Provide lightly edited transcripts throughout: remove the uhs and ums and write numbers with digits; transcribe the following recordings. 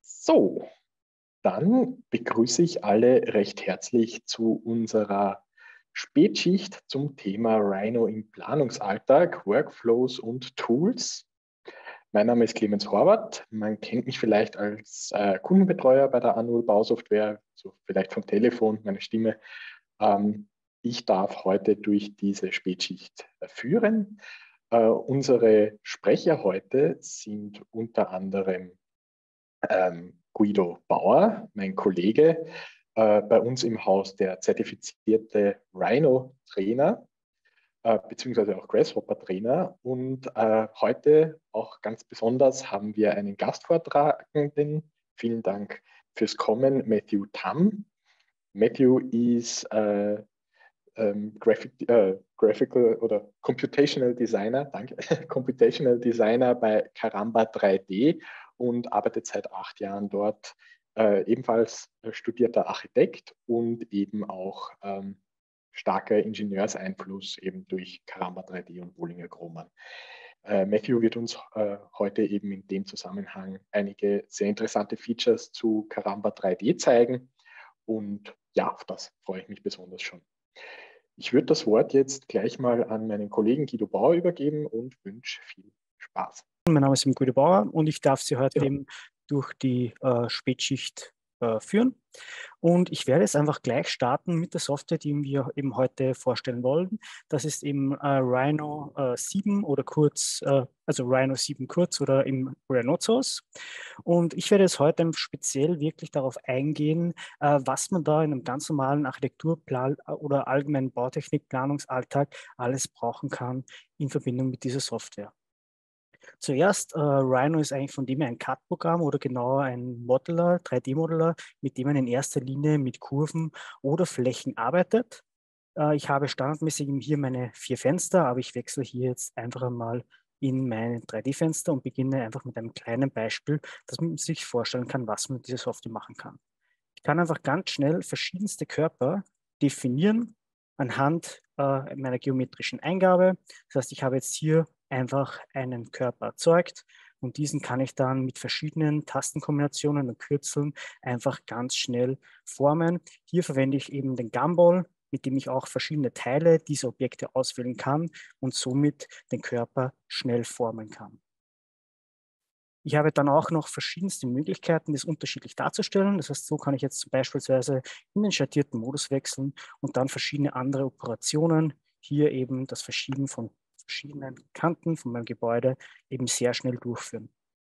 So, dann begrüße ich alle recht herzlich zu unserer Spätschicht zum Thema Rhino im Planungsalltag, Workflows und Tools. Mein Name ist Clemens Horvath. Man kennt mich vielleicht als Kundenbetreuer bei der Annual Bausoftware, so vielleicht vom Telefon, meine Stimme. Ich darf heute durch diese Spätschicht führen. Unsere Sprecher heute sind unter anderem Guido Bauer, mein Kollege, bei uns im Haus der zertifizierte Rhino-Trainer, beziehungsweise auch Grasshopper-Trainer. Und heute auch ganz besonders haben wir einen Gastvortragenden. Vielen Dank fürs Kommen, Matthew Tam. Matthew ist Graphical oder Computational Designer, danke, Computational Designer bei Caramba 3D und arbeitet seit 8 Jahren dort, ebenfalls studierter Architekt und eben auch starker Ingenieurseinfluss eben durch Caramba 3D und Bollinger Grohmann. Matthew wird uns heute eben in dem Zusammenhang einige sehr interessante Features zu Caramba 3D zeigen und ja, auf das freue ich mich besonders schon. Ich würde das Wort jetzt gleich mal an meinen Kollegen Guido Bauer übergeben und wünsche viel Spaß. Mein Name ist Guido Bauer und ich darf Sie heute eben durch die Spätschicht führen. Und ich werde jetzt einfach gleich starten mit der Software, die wir eben heute vorstellen wollen. Das ist eben Rhino 7 oder kurz, also Rhino 7 kurz oder im Rhinoceros. Und ich werde jetzt heute speziell wirklich darauf eingehen, was man da in einem ganz normalen Architekturplan oder allgemeinen Bautechnikplanungsalltag alles brauchen kann in Verbindung mit dieser Software. Zuerst, Rhino ist eigentlich von dem her ein CAD-Programm oder genauer ein Modeler, 3D-Modeler, mit dem man in erster Linie mit Kurven oder Flächen arbeitet. Ich habe standardmäßig hier meine 4 Fenster, aber ich wechsle hier jetzt einfach einmal in meine 3D-Fenster und beginne einfach mit einem kleinen Beispiel, dass man sich vorstellen kann, was man mit dieser Software machen kann. Ich kann einfach ganz schnell verschiedenste Körper definieren anhand meiner geometrischen Eingabe. Das heißt, ich habe jetzt hier einfach einen Körper erzeugt und diesen kann ich dann mit verschiedenen Tastenkombinationen und Kürzeln einfach ganz schnell formen. Hier verwende ich eben den Gumball, mit dem ich auch verschiedene Teile dieser Objekte auswählen kann und somit den Körper schnell formen kann. Ich habe dann auch noch verschiedenste Möglichkeiten, das unterschiedlich darzustellen. Das heißt, so kann ich jetzt beispielsweise in den schattierten Modus wechseln und dann verschiedene andere Operationen, hier eben das Verschieben von verschiedenen Kanten von meinem Gebäude eben sehr schnell durchführen.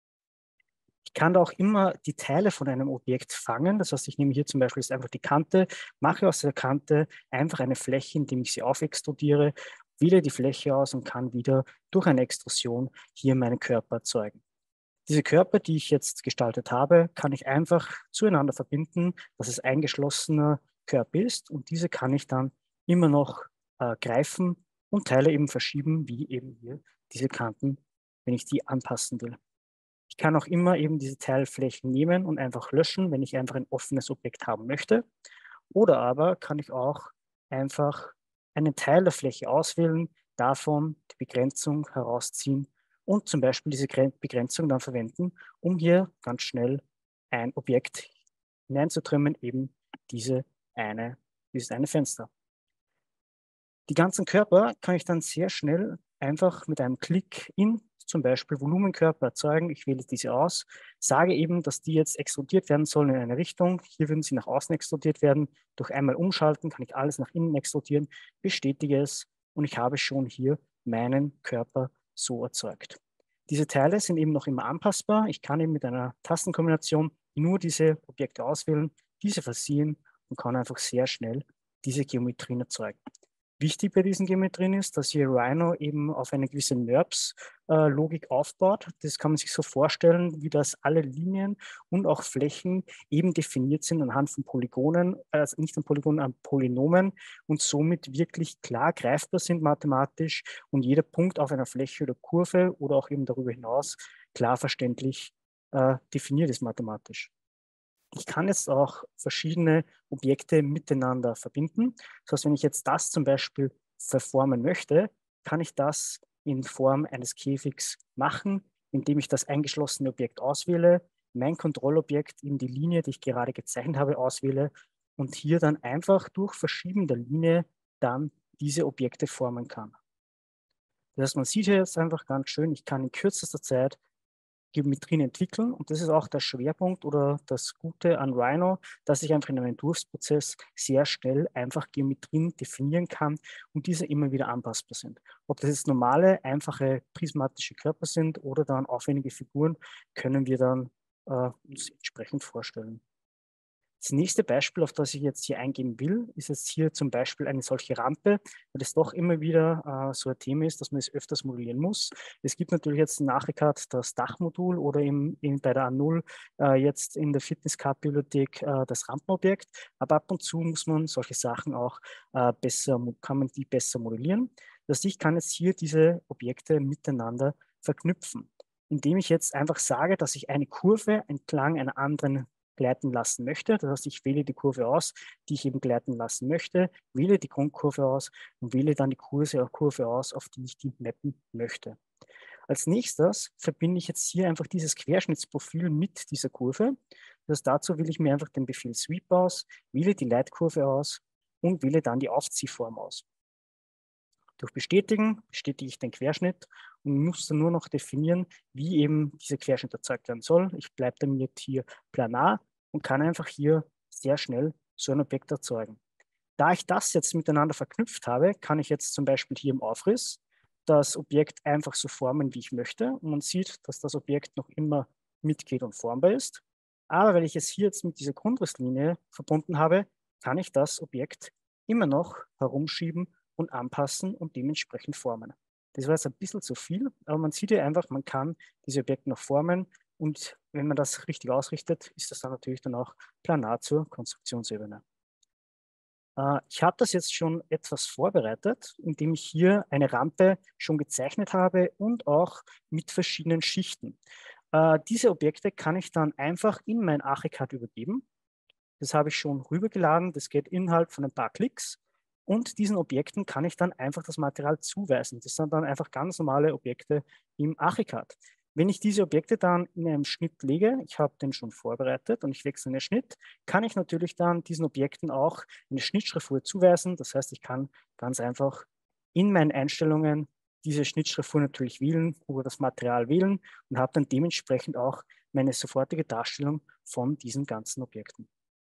Ich kann da auch immer die Teile von einem Objekt fangen. Das heißt, ich nehme hier zum Beispiel jetzt einfach die Kante, mache aus der Kante einfach eine Fläche, indem ich sie aufextrudiere, wähle die Fläche aus und kann wieder durch eine Extrusion hier meinen Körper erzeugen. Diese Körper, die ich jetzt gestaltet habe, kann ich einfach zueinander verbinden, dass es ein geschlossener Körper ist und diese kann ich dann immer noch greifen und Teile eben verschieben, wie eben hier diese Kanten, wenn ich die anpassen will. Ich kann auch immer eben diese Teilflächen nehmen und einfach löschen, wenn ich einfach ein offenes Objekt haben möchte. Oder aber kann ich auch einfach einen Teil der Fläche auswählen, davon die Begrenzung herausziehen und zum Beispiel diese Begrenzung dann verwenden, um hier ganz schnell ein Objekt hineinzutrimmen, eben dieses eine Fenster. Die ganzen Körper kann ich dann sehr schnell einfach mit einem Klick in zum Beispiel Volumenkörper erzeugen. Ich wähle diese aus, sage eben, dass die jetzt extrudiert werden sollen in eine Richtung. Hier würden sie nach außen extrudiert werden. Durch einmal umschalten kann ich alles nach innen extrudieren, bestätige es und ich habe schon hier meinen Körper so erzeugt. Diese Teile sind eben noch immer anpassbar. Ich kann eben mit einer Tastenkombination nur diese Objekte auswählen, diese versehen und kann einfach sehr schnell diese Geometrien erzeugen. Wichtig bei diesen Geometrien ist, dass hier Rhino eben auf eine gewisse NURBS-Logik aufbaut. Das kann man sich so vorstellen, wie das alle Linien und auch Flächen eben definiert sind anhand von Polygonen, also nicht an Polygonen, an Polynomen und somit wirklich klar greifbar sind mathematisch und jeder Punkt auf einer Fläche oder Kurve oder auch eben darüber hinaus klar verständlich definiert ist mathematisch. Ich kann jetzt auch verschiedene Objekte miteinander verbinden. Das heißt, wenn ich jetzt das zum Beispiel verformen möchte, kann ich das in Form eines Käfigs machen, indem ich das eingeschlossene Objekt auswähle, mein Kontrollobjekt in die Linie, die ich gerade gezeichnet habe, auswähle und hier dann einfach durch Verschieben der Linie dann diese Objekte formen kann. Das heißt, man sieht hier jetzt einfach ganz schön, ich kann in kürzester Zeit Geometrien entwickeln und das ist auch der Schwerpunkt oder das Gute an Rhino, dass ich einfach in einem Entwurfsprozess sehr schnell einfach Geometrien definieren kann und diese immer wieder anpassbar sind. Ob das jetzt normale, einfache prismatische Körper sind oder dann aufwendige Figuren, können wir dann uns entsprechend vorstellen. Das nächste Beispiel, auf das ich jetzt hier eingehen will, ist jetzt hier zum Beispiel eine solche Rampe, weil das doch immer wieder so ein Thema ist, dass man es öfters modellieren muss. Es gibt natürlich jetzt in Archicad das Dachmodul oder bei der A0 jetzt in der Fitness-Card-Bibliothek das Rampenobjekt, aber ab und zu muss man solche Sachen auch kann man die besser modellieren. Das heißt, ich kann jetzt hier diese Objekte miteinander verknüpfen, indem ich jetzt einfach sage, dass ich eine Kurve entlang einer anderen gleiten lassen möchte. Das heißt, ich wähle die Kurve aus, die ich eben gleiten lassen möchte, wähle die Grundkurve aus und wähle dann die Kurve aus, auf die ich die mappen möchte. Als nächstes verbinde ich jetzt hier einfach dieses Querschnittsprofil mit dieser Kurve. Das heißt, dazu wähle ich mir einfach den Befehl Sweep aus, wähle die Leitkurve aus und wähle dann die Aufziehform aus. Durch Bestätigen bestätige ich den Querschnitt und muss dann nur noch definieren, wie eben dieser Querschnitt erzeugt werden soll. Ich bleibe dann jetzt hier planar und kann einfach hier sehr schnell so ein Objekt erzeugen. Da ich das jetzt miteinander verknüpft habe, kann ich jetzt zum Beispiel hier im Aufriss das Objekt einfach so formen, wie ich möchte. Und man sieht, dass das Objekt noch immer mitgeht und formbar ist. Aber weil ich es hier jetzt mit dieser Grundrisslinie verbunden habe, kann ich das Objekt immer noch herumschieben und anpassen und dementsprechend formen. Das war jetzt ein bisschen zu viel, aber man sieht ja einfach, man kann diese Objekte noch formen und wenn man das richtig ausrichtet, ist das dann natürlich dann auch planar zur Konstruktionsebene. Ich habe das jetzt schon etwas vorbereitet, indem ich hier eine Rampe schon gezeichnet habe und auch mit verschiedenen Schichten. Diese Objekte kann ich dann einfach in mein Archicad übergeben. Das habe ich schon rübergeladen, das geht innerhalb von ein paar Klicks. Und diesen Objekten kann ich dann einfach das Material zuweisen. Das sind dann einfach ganz normale Objekte im Archicad. Wenn ich diese Objekte dann in einem Schnitt lege, ich habe den schon vorbereitet und ich wechsle den Schnitt, kann ich natürlich dann diesen Objekten auch eine Schnittschriftfuhr zuweisen. Das heißt, ich kann ganz einfach in meinen Einstellungen diese Schnittschriftfuhr natürlich wählen oder das Material wählen und habe dann dementsprechend auch meine sofortige Darstellung von diesen ganzen Objekten.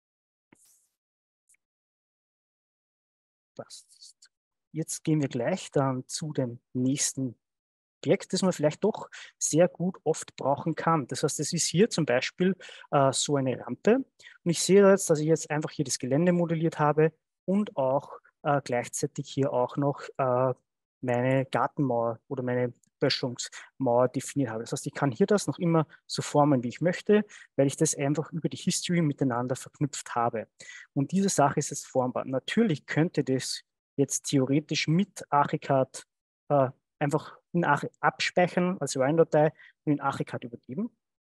Passt. Jetzt gehen wir gleich dann zu dem nächsten Objekt, das man vielleicht doch sehr gut oft brauchen kann. Das heißt, es ist hier zum Beispiel so eine Rampe. Und ich sehe jetzt, dass ich jetzt einfach hier das Gelände modelliert habe und auch gleichzeitig hier auch noch meine Gartenmauer oder meine Böschungsmauer definiert habe. Das heißt, ich kann hier das noch immer so formen, wie ich möchte, weil ich das einfach über die History miteinander verknüpft habe. Und diese Sache ist jetzt formbar. Natürlich könnte das jetzt theoretisch mit Archicad einfach abspeichern als Wine-Datei und in Archicad übergeben.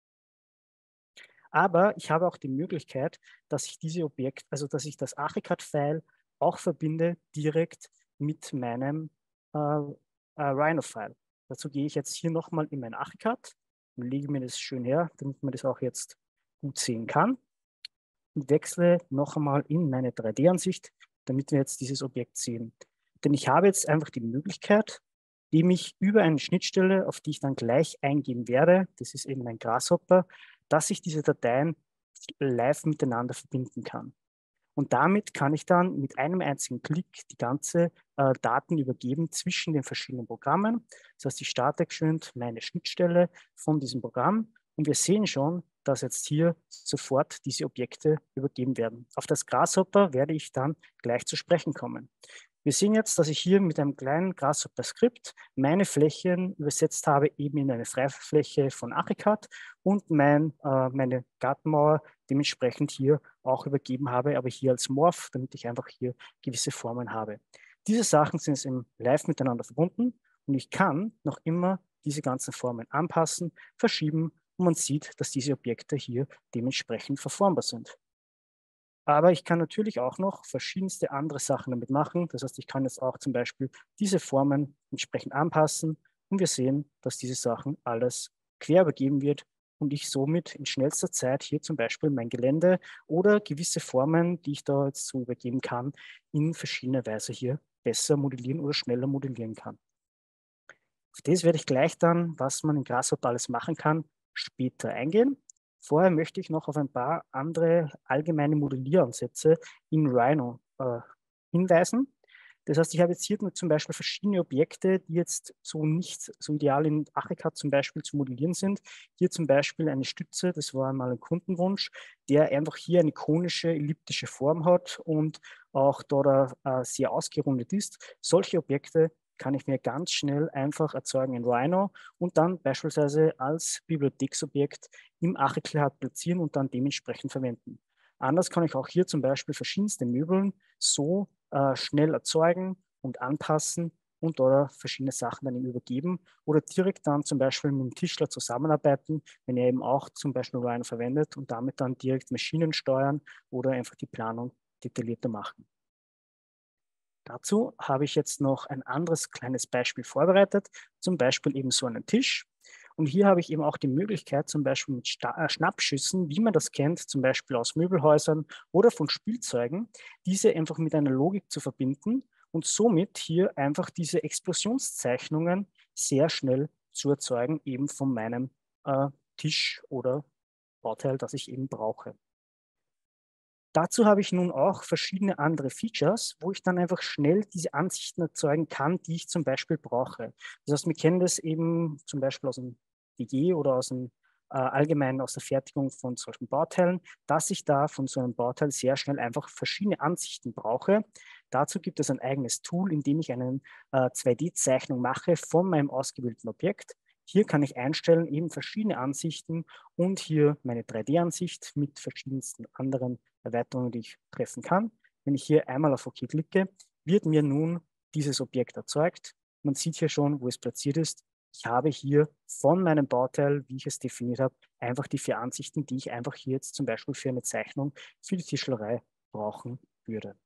Aber ich habe auch die Möglichkeit, dass ich diese Objekte, also dass ich das Archicad-File auch verbinde direkt mit meinem Rhino-File. Dazu gehe ich jetzt hier nochmal in mein Archicad und lege mir das schön her, damit man das auch jetzt gut sehen kann. Und wechsle noch einmal in meine 3D-Ansicht, damit wir jetzt dieses Objekt sehen. Denn ich habe jetzt einfach die Möglichkeit, indem ich über eine Schnittstelle, auf die ich dann gleich eingehen werde, das ist eben mein Grasshopper, dass ich diese Dateien live miteinander verbinden kann. Und damit kann ich dann mit einem einzigen Klick die ganze Daten übergeben zwischen den verschiedenen Programmen. Das heißt, ich starte geschwind meine Schnittstelle von diesem Programm und wir sehen schon, dass jetzt hier sofort diese Objekte übergeben werden. Auf das Grasshopper werde ich dann gleich zu sprechen kommen. Wir sehen jetzt, dass ich hier mit einem kleinen Grasshopper-Skript meine Flächen übersetzt habe, eben in eine Freifläche von Archicad und meine Gartenmauer dementsprechend hier auch übergeben habe, aber hier als Morph, damit ich einfach hier gewisse Formen habe. Diese Sachen sind jetzt live miteinander verbunden und ich kann noch immer diese ganzen Formen anpassen, verschieben und man sieht, dass diese Objekte hier dementsprechend verformbar sind. Aber ich kann natürlich auch noch verschiedenste andere Sachen damit machen. Das heißt, ich kann jetzt auch zum Beispiel diese Formen entsprechend anpassen und wir sehen, dass diese Sachen alles quer übergeben wird und ich somit in schnellster Zeit hier zum Beispiel mein Gelände oder gewisse Formen, die ich da jetzt so übergeben kann, in verschiedener Weise hier besser modellieren oder schneller modellieren kann. Auf das werde ich gleich dann, was man in Grasshopper alles machen kann, später eingehen. Vorher möchte ich noch auf ein paar andere allgemeine Modellieransätze in Rhino hinweisen. Das heißt, ich habe jetzt hier zum Beispiel verschiedene Objekte, die jetzt so nicht so ideal in Archicad zum Beispiel zu modellieren sind. Hier zum Beispiel eine Stütze, das war mal ein Kundenwunsch, der einfach hier eine konische, elliptische Form hat und auch dort sehr ausgerundet ist. Solche Objekte kann ich mir ganz schnell einfach erzeugen in Rhino und dann beispielsweise als Bibliotheksobjekt im Archicad platzieren und dann dementsprechend verwenden. Anders kann ich auch hier zum Beispiel verschiedenste Möbeln so schnell erzeugen und anpassen und oder verschiedene Sachen dann ihm übergeben oder direkt dann zum Beispiel mit dem Tischler zusammenarbeiten, wenn er eben auch zum Beispiel Rhino verwendet und damit dann direkt Maschinen steuern oder einfach die Planung detaillierter machen. Dazu habe ich jetzt noch ein anderes kleines Beispiel vorbereitet, zum Beispiel eben so einen Tisch. Und hier habe ich eben auch die Möglichkeit, zum Beispiel mit Schnappschüssen, wie man das kennt, zum Beispiel aus Möbelhäusern oder von Spielzeugen, diese einfach mit einer Logik zu verbinden und somit hier einfach diese Explosionszeichnungen sehr schnell zu erzeugen, eben von meinem Tisch oder Bauteil, das ich eben brauche. Dazu habe ich nun auch verschiedene andere Features, wo ich dann einfach schnell diese Ansichten erzeugen kann, die ich zum Beispiel brauche. Das heißt, wir kennen das eben zum Beispiel aus dem DG oder aus dem allgemein aus der Fertigung von solchen Bauteilen, dass ich da von so einem Bauteil sehr schnell einfach verschiedene Ansichten brauche. Dazu gibt es ein eigenes Tool, in dem ich eine 2D-Zeichnung mache von meinem ausgewählten Objekt. Hier kann ich einstellen, eben verschiedene Ansichten und hier meine 3D-Ansicht mit verschiedensten anderen Erweiterungen, die ich treffen kann. Wenn ich hier einmal auf OK klicke, wird mir nun dieses Objekt erzeugt. Man sieht hier schon, wo es platziert ist. Ich habe hier von meinem Bauteil, wie ich es definiert habe, einfach die 4 Ansichten, die ich einfach hier jetzt zum Beispiel für eine Zeichnung für die Tischlerei brauchen würde.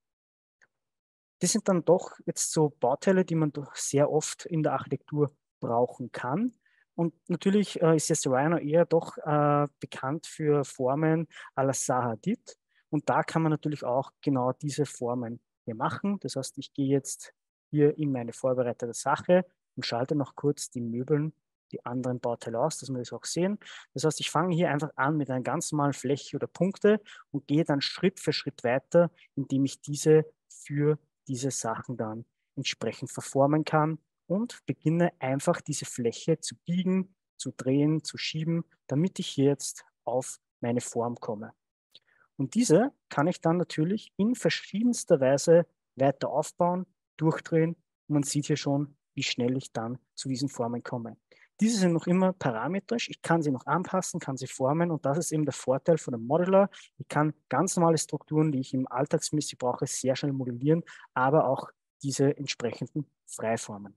Das sind dann doch jetzt so Bauteile, die man doch sehr oft in der Architektur brauchen kann. Und natürlich ist jetzt Rhino eher doch bekannt für Formen à la Zaha Hadid. Und da kann man natürlich auch genau diese Formen hier machen. Das heißt, ich gehe jetzt hier in meine vorbereitete Sache und schalte noch kurz die Möbeln, die anderen Bauteile aus, dass wir das auch sehen. Das heißt, ich fange hier einfach an mit einer ganz normalen Fläche oder Punkte und gehe dann Schritt für Schritt weiter, indem ich diese für diese Sachen dann entsprechend verformen kann und beginne einfach diese Fläche zu biegen, zu drehen, zu schieben, damit ich hier jetzt auf meine Form komme. Und diese kann ich dann natürlich in verschiedenster Weise weiter aufbauen, durchdrehen. Und man sieht hier schon, wie schnell ich dann zu diesen Formen komme. Diese sind noch immer parametrisch. Ich kann sie noch anpassen, kann sie formen. Und das ist eben der Vorteil von einem Modeler. Ich kann ganz normale Strukturen, die ich im Alltagsmäßig brauche, sehr schnell modellieren, aber auch diese entsprechenden Freiformen.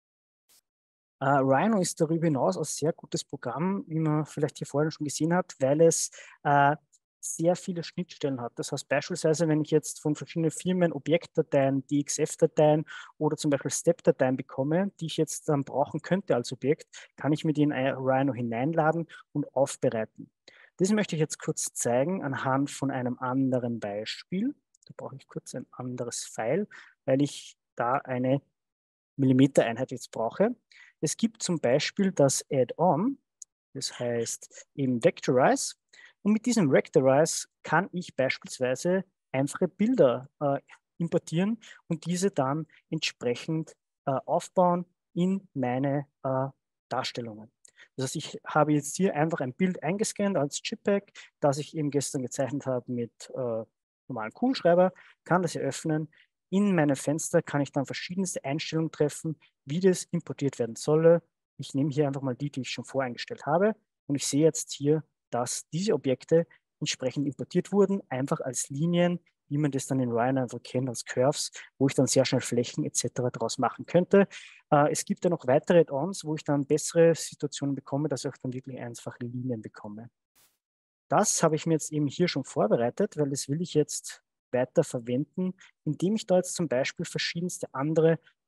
Rhino ist darüber hinaus ein sehr gutes Programm, wie man vielleicht hier vorhin schon gesehen hat, weil es sehr viele Schnittstellen hat. Das heißt beispielsweise, wenn ich jetzt von verschiedenen Firmen Objektdateien, DXF-Dateien oder zum Beispiel Step-Dateien bekomme, die ich jetzt dann brauchen könnte als Objekt, kann ich mir die in Rhino hineinladen und aufbereiten. Das möchte ich jetzt kurz zeigen anhand von einem anderen Beispiel. Da brauche ich kurz ein anderes File, weil ich da eine Millimetereinheit jetzt brauche. Es gibt zum Beispiel das Add-on, das heißt eben Vectorize. Und mit diesem Vectorize kann ich beispielsweise einfache Bilder importieren und diese dann entsprechend aufbauen in meine Darstellungen. Das heißt, ich habe jetzt hier einfach ein Bild eingescannt als JPEG, das ich eben gestern gezeichnet habe mit normalen Kugelschreiber, kann das eröffnen. In meinem Fenster kann ich dann verschiedenste Einstellungen treffen, wie das importiert werden solle. Ich nehme hier einfach mal die, die ich schon voreingestellt habe. Und ich sehe jetzt hier, dass diese Objekte entsprechend importiert wurden, einfach als Linien, wie man das dann in Rhino einfach kennt, als Curves, wo ich dann sehr schnell Flächen etc. daraus machen könnte. Es gibt ja noch weitere Add-ons, wo ich dann bessere Situationen bekomme, dass ich auch dann wirklich einfache Linien bekomme. Das habe ich mir jetzt eben hier schon vorbereitet, weil das will ich jetzt weiter verwenden, indem ich da jetzt zum Beispiel verschiedenste andere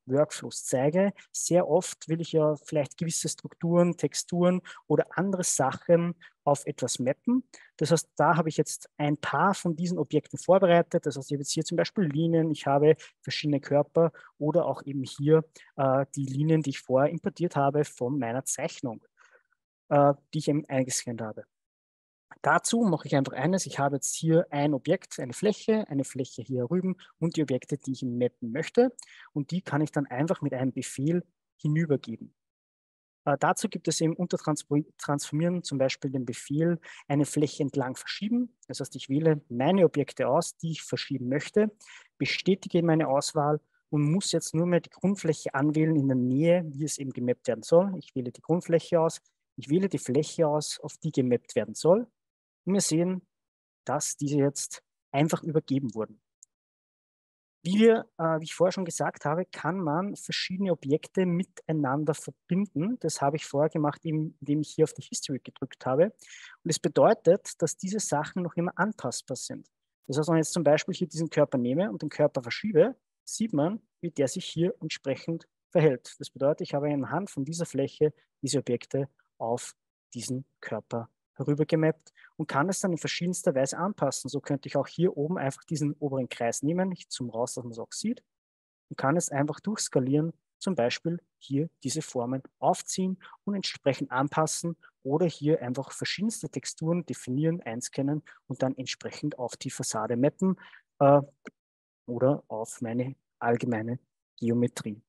Workflows zeige. Sehr oft will ich ja vielleicht gewisse Strukturen, Texturen oder andere Sachen auf etwas mappen. Das heißt, da habe ich jetzt ein paar von diesen Objekten vorbereitet. Das heißt, ich habe jetzt hier zum Beispiel Linien, ich habe verschiedene Körper oder auch eben hier die Linien, die ich vorher importiert habe von meiner Zeichnung, die ich eben eingescannt habe. Dazu mache ich einfach eines. Ich habe jetzt hier ein Objekt, eine Fläche hier rüben und die Objekte, die ich mappen möchte. Und die kann ich dann einfach mit einem Befehl hinübergeben. Dazu gibt es eben unter Transformieren zum Beispiel den Befehl eine Fläche entlang verschieben. Das heißt, ich wähle meine Objekte aus, die ich verschieben möchte, bestätige meine Auswahl und muss jetzt nur mehr die Grundfläche anwählen in der Nähe, wie es eben gemappt werden soll. Ich wähle die Grundfläche aus, ich wähle die Fläche aus, auf die gemappt werden soll. Und wir sehen, dass diese jetzt einfach übergeben wurden. Wie ich vorher schon gesagt habe, kann man verschiedene Objekte miteinander verbinden. Das habe ich vorher gemacht, indem ich hier auf die History gedrückt habe. Und es bedeutet, dass diese Sachen noch immer anpassbar sind. Das heißt, wenn ich jetzt zum Beispiel hier diesen Körper nehme und den Körper verschiebe, sieht man, wie der sich hier entsprechend verhält. Das bedeutet, ich habe anhand von dieser Fläche diese Objekte auf diesen Körper herübergemappt und kann es dann in verschiedenster Weise anpassen. So könnte ich auch hier oben einfach diesen oberen Kreis nehmen, ich zoome raus, dass man es auch sieht, und kann es einfach durchskalieren, zum Beispiel hier diese Formen aufziehen und entsprechend anpassen oder hier einfach verschiedenste Texturen definieren, einscannen und dann entsprechend auf die Fassade mappen oder auf meine allgemeine Geometrie.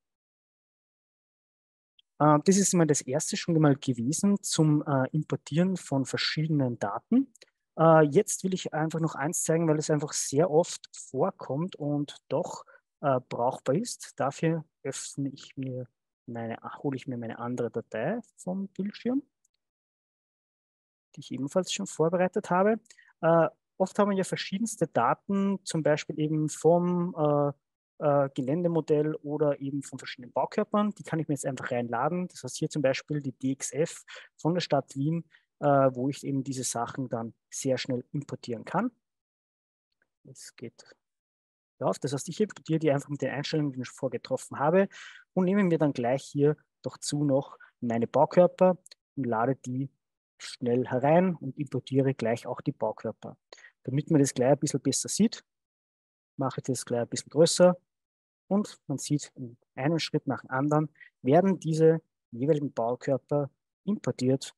Das ist immer das erste schon mal gewesen zum Importieren von verschiedenen Daten. Jetzt will ich einfach noch eins zeigen, weil es einfach sehr oft vorkommt und doch brauchbar ist. Dafür hole ich mir meine andere Datei vom Bildschirm, die ich ebenfalls schon vorbereitet habe. Oft haben wir ja verschiedenste Daten, zum Beispiel eben vom Geländemodell oder eben von verschiedenen Baukörpern. Die kann ich mir jetzt einfach reinladen. Das heißt hier zum Beispiel die DXF von der Stadt Wien, wo ich eben diese Sachen dann sehr schnell importieren kann. Es geht auf. Das heißt, ich importiere die einfach mit den Einstellungen, die ich vorgetroffen habe und nehme mir dann gleich hier dazu noch meine Baukörper und lade die schnell herein und importiere gleich auch die Baukörper. Damit man das gleich ein bisschen besser sieht, mache ich das gleich ein bisschen größer. Und man sieht, in einem Schritt nach dem anderen werden diese jeweiligen Baukörper importiert.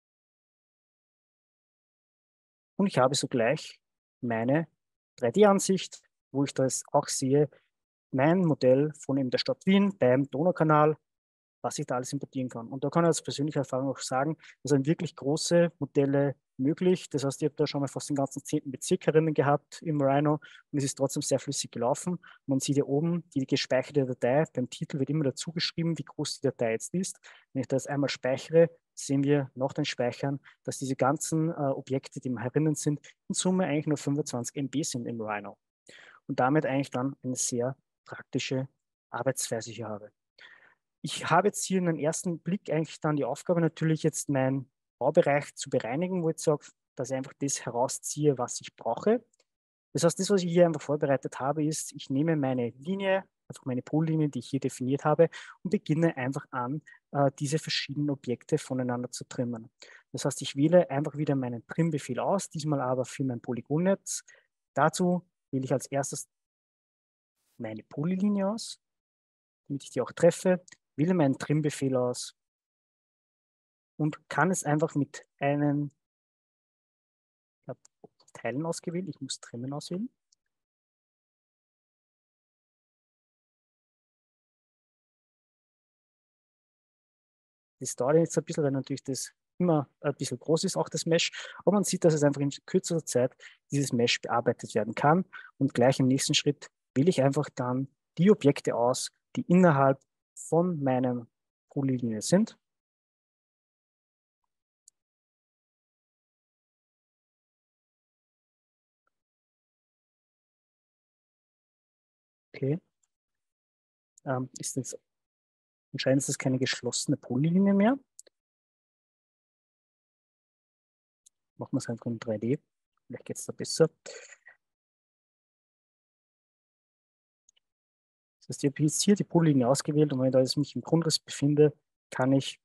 Und ich habe sogleich meine 3D-Ansicht, wo ich das auch sehe, mein Modell von eben der Stadt Wien beim Donaukanal, was ich da alles importieren kann. Und da kann ich aus persönlicher Erfahrung auch sagen, da sind wirklich große Modelle möglich. Das heißt, ich habe da schon mal fast den ganzen 10. Bezirk herinnen gehabt im Rhino und es ist trotzdem sehr flüssig gelaufen. Man sieht hier oben die gespeicherte Datei. Beim Titel wird immer dazu geschrieben, wie groß die Datei jetzt ist. Wenn ich das einmal speichere, sehen wir nach dem Speichern, dass diese ganzen Objekte, die herinnen sind, in Summe eigentlich nur 25 MB sind im Rhino. Und damit eigentlich dann eine sehr praktische Arbeitsweise hier habe. Ich habe jetzt hier in einem ersten Blick eigentlich dann die Aufgabe, natürlich jetzt meinen Baubereich zu bereinigen, wo ich sage, dass ich einfach das herausziehe, was ich brauche. Das heißt, das, was ich hier einfach vorbereitet habe, ist, ich nehme meine Linie, einfach meine Pollinie, die ich hier definiert habe, und beginne einfach an, diese verschiedenen Objekte voneinander zu trimmen. Das heißt, ich wähle einfach wieder meinen Trimbefehl aus, diesmal aber für mein Polygonnetz. Dazu wähle ich als erstes meine Polylinie aus, damit ich die auch treffe, wähle meinen Trimbefehl aus und kann es einfach mit einem, ich habe Teilen ausgewählt, ich muss Trimmen auswählen. Das dauert jetzt ein bisschen, weil natürlich das immer ein bisschen groß ist, auch das Mesh. Aber man sieht, dass es einfach in kürzester Zeit dieses Mesh bearbeitet werden kann. Und gleich im nächsten Schritt wähle ich einfach dann die Objekte aus, die innerhalb von meiner Polylinie sind. Okay. Ist jetzt, anscheinend ist das keine geschlossene Polylinie mehr. Machen wir es einfach in 3D. Vielleicht geht es da besser. Das heißt, ich habe jetzt hier die Polylinie ausgewählt und wenn ich da jetzt mich im Grundriss befinde, kann ich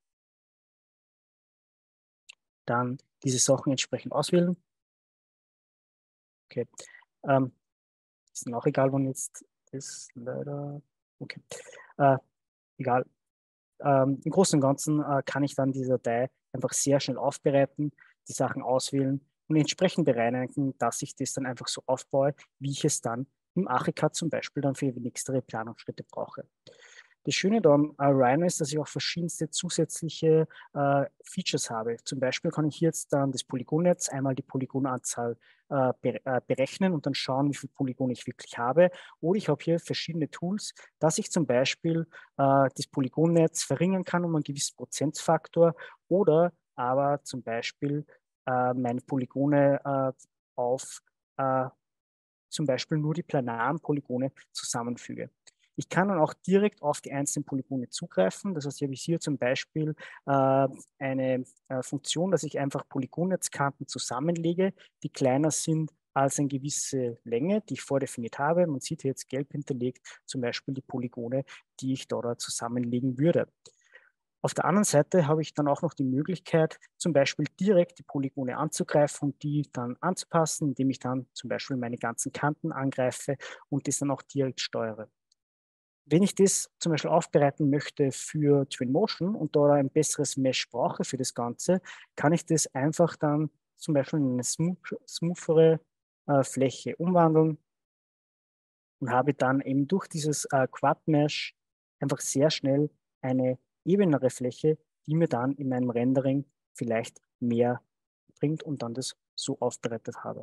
dann diese Sachen entsprechend auswählen. Okay. Ist dann auch egal, wann jetzt das leider. Okay. Egal. Im Großen und Ganzen kann ich dann diese Datei einfach sehr schnell aufbereiten, die Sachen auswählen und entsprechend bereinigen, dass ich das dann einfach so aufbaue, wie ich es dann im Archicad zum Beispiel dann für die nächste Planungsschritte brauche. Das Schöne da am Rhino ist, dass ich auch verschiedenste zusätzliche Features habe. Zum Beispiel kann ich hier jetzt dann das Polygonnetz, einmal die Polygonanzahl berechnen und dann schauen, wie viele Polygone ich wirklich habe. Oder ich habe hier verschiedene Tools, dass ich zum Beispiel das Polygonnetz verringern kann um einen gewissen Prozentfaktor oder aber zum Beispiel meine Polygone auf zum Beispiel nur die planaren Polygone zusammenfüge. Ich kann dann auch direkt auf die einzelnen Polygone zugreifen. Das heißt, hier habe ich hier zum Beispiel eine Funktion, dass ich einfach Polygonnetzkanten zusammenlege, die kleiner sind als eine gewisse Länge, die ich vordefiniert habe. Man sieht hier jetzt gelb hinterlegt zum Beispiel die Polygone, die ich da zusammenlegen würde. Auf der anderen Seite habe ich dann auch noch die Möglichkeit, zum Beispiel direkt die Polygone anzugreifen und die dann anzupassen, indem ich dann zum Beispiel meine ganzen Kanten angreife und das dann auch direkt steuere. Wenn ich das zum Beispiel aufbereiten möchte für Twinmotion und da ein besseres Mesh brauche für das Ganze, kann ich das einfach dann zum Beispiel in eine smoothere Fläche umwandeln und habe dann eben durch dieses Quad-Mesh einfach sehr schnell eine ebenere Fläche, die mir dann in meinem Rendering vielleicht mehr bringt und dann das so aufbereitet habe.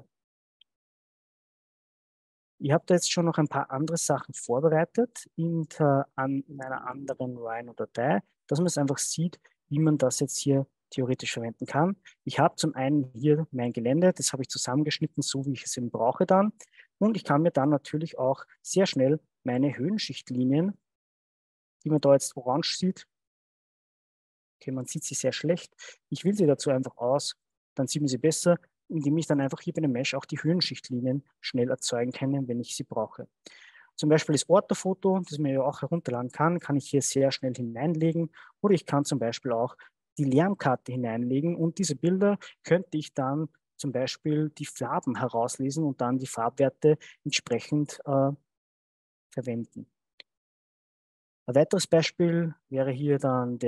Ich habe da jetzt schon noch ein paar andere Sachen vorbereitet in einer anderen Rhino-Datei, dass man es einfach sieht, wie man das jetzt hier theoretisch verwenden kann. Ich habe zum einen hier mein Gelände, das habe ich zusammengeschnitten, so wie ich es eben brauche dann. Und ich kann mir dann natürlich auch sehr schnell meine Höhenschichtlinien, die man da jetzt orange sieht, okay, man sieht sie sehr schlecht. Ich wähle sie dazu einfach aus, dann sieht man sie besser, indem ich dann einfach hier bei dem Mesh auch die Höhenschichtlinien schnell erzeugen kann, wenn ich sie brauche. Zum Beispiel das Orthofoto, das man ja auch herunterladen kann ich hier sehr schnell hineinlegen. Oder ich kann zum Beispiel auch die Lärmkarte hineinlegen und diese Bilder könnte ich dann zum Beispiel die Farben herauslesen und dann die Farbwerte entsprechend verwenden. Ein weiteres Beispiel wäre hier dann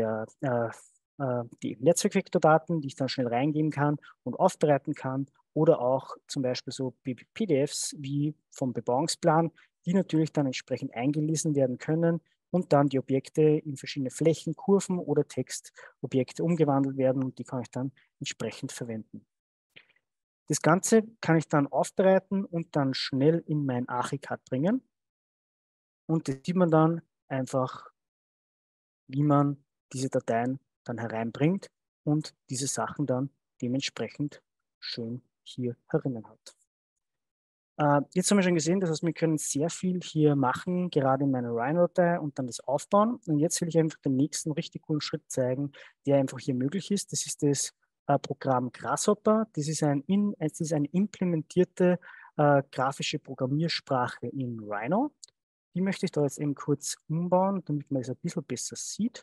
die Netzwerkvektordaten, die ich dann schnell reingeben kann und aufbereiten kann. Oder auch zum Beispiel so PDFs wie vom Bebauungsplan, die natürlich dann entsprechend eingelesen werden können und dann die Objekte in verschiedene Flächen, Kurven oder Textobjekte umgewandelt werden und die kann ich dann entsprechend verwenden. Das Ganze kann ich dann aufbereiten und dann schnell in mein Archicad bringen. Und das sieht man dann einfach, wie man diese Dateien dann hereinbringt und diese Sachen dann dementsprechend schön hier herinnen hat. Jetzt haben wir schon gesehen, das heißt, wir können sehr viel hier machen, gerade in meiner Rhino-Datei und dann das aufbauen. Und jetzt will ich einfach den nächsten richtig coolen Schritt zeigen, der einfach hier möglich ist. Das ist das Programm Grasshopper. Das ist eine implementierte grafische Programmiersprache in Rhino. Die möchte ich da jetzt eben kurz umbauen, damit man es ein bisschen besser sieht.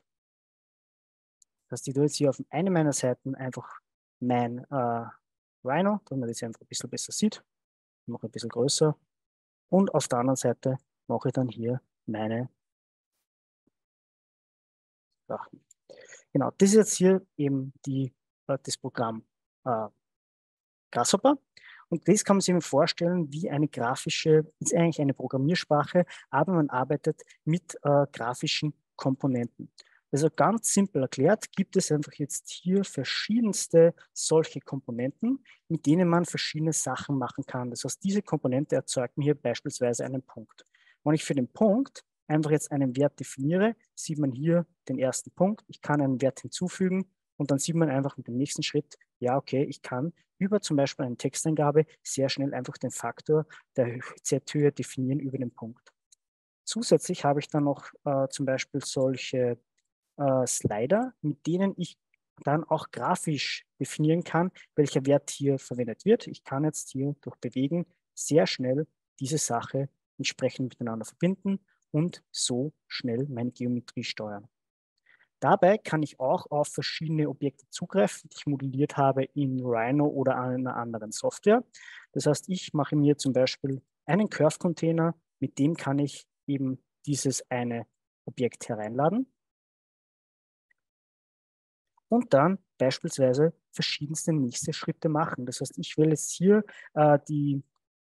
Das heißt, ich tue jetzt hier auf eine meiner Seiten einfach mein Rhino, damit man das einfach ein bisschen besser sieht. Ich mache ein bisschen größer. Und auf der anderen Seite mache ich dann hier meine Sachen. Genau, das ist jetzt hier eben das Programm Grasshopper. Und das kann man sich eben vorstellen wie eine grafische, ist eigentlich eine Programmiersprache, aber man arbeitet mit grafischen Komponenten. Also ganz simpel erklärt, gibt es einfach jetzt hier verschiedenste solche Komponenten, mit denen man verschiedene Sachen machen kann. Das heißt, diese Komponente erzeugt mir hier beispielsweise einen Punkt. Wenn ich für den Punkt einfach jetzt einen Wert definiere, sieht man hier den ersten Punkt. Ich kann einen Wert hinzufügen und dann sieht man einfach mit dem nächsten Schritt, ja, okay, ich kann über zum Beispiel eine Texteingabe sehr schnell einfach den Faktor der Z-Höhe definieren über den Punkt. Zusätzlich habe ich dann noch zum Beispiel solche Slider, mit denen ich dann auch grafisch definieren kann, welcher Wert hier verwendet wird. Ich kann jetzt hier durch Bewegen sehr schnell diese Sache entsprechend miteinander verbinden und so schnell meine Geometrie steuern. Dabei kann ich auch auf verschiedene Objekte zugreifen, die ich modelliert habe in Rhino oder einer anderen Software. Das heißt, ich mache mir zum Beispiel einen Curve-Container, mit dem kann ich eben dieses eine Objekt hereinladen und dann beispielsweise verschiedenste nächste Schritte machen. Das heißt, ich will jetzt hier die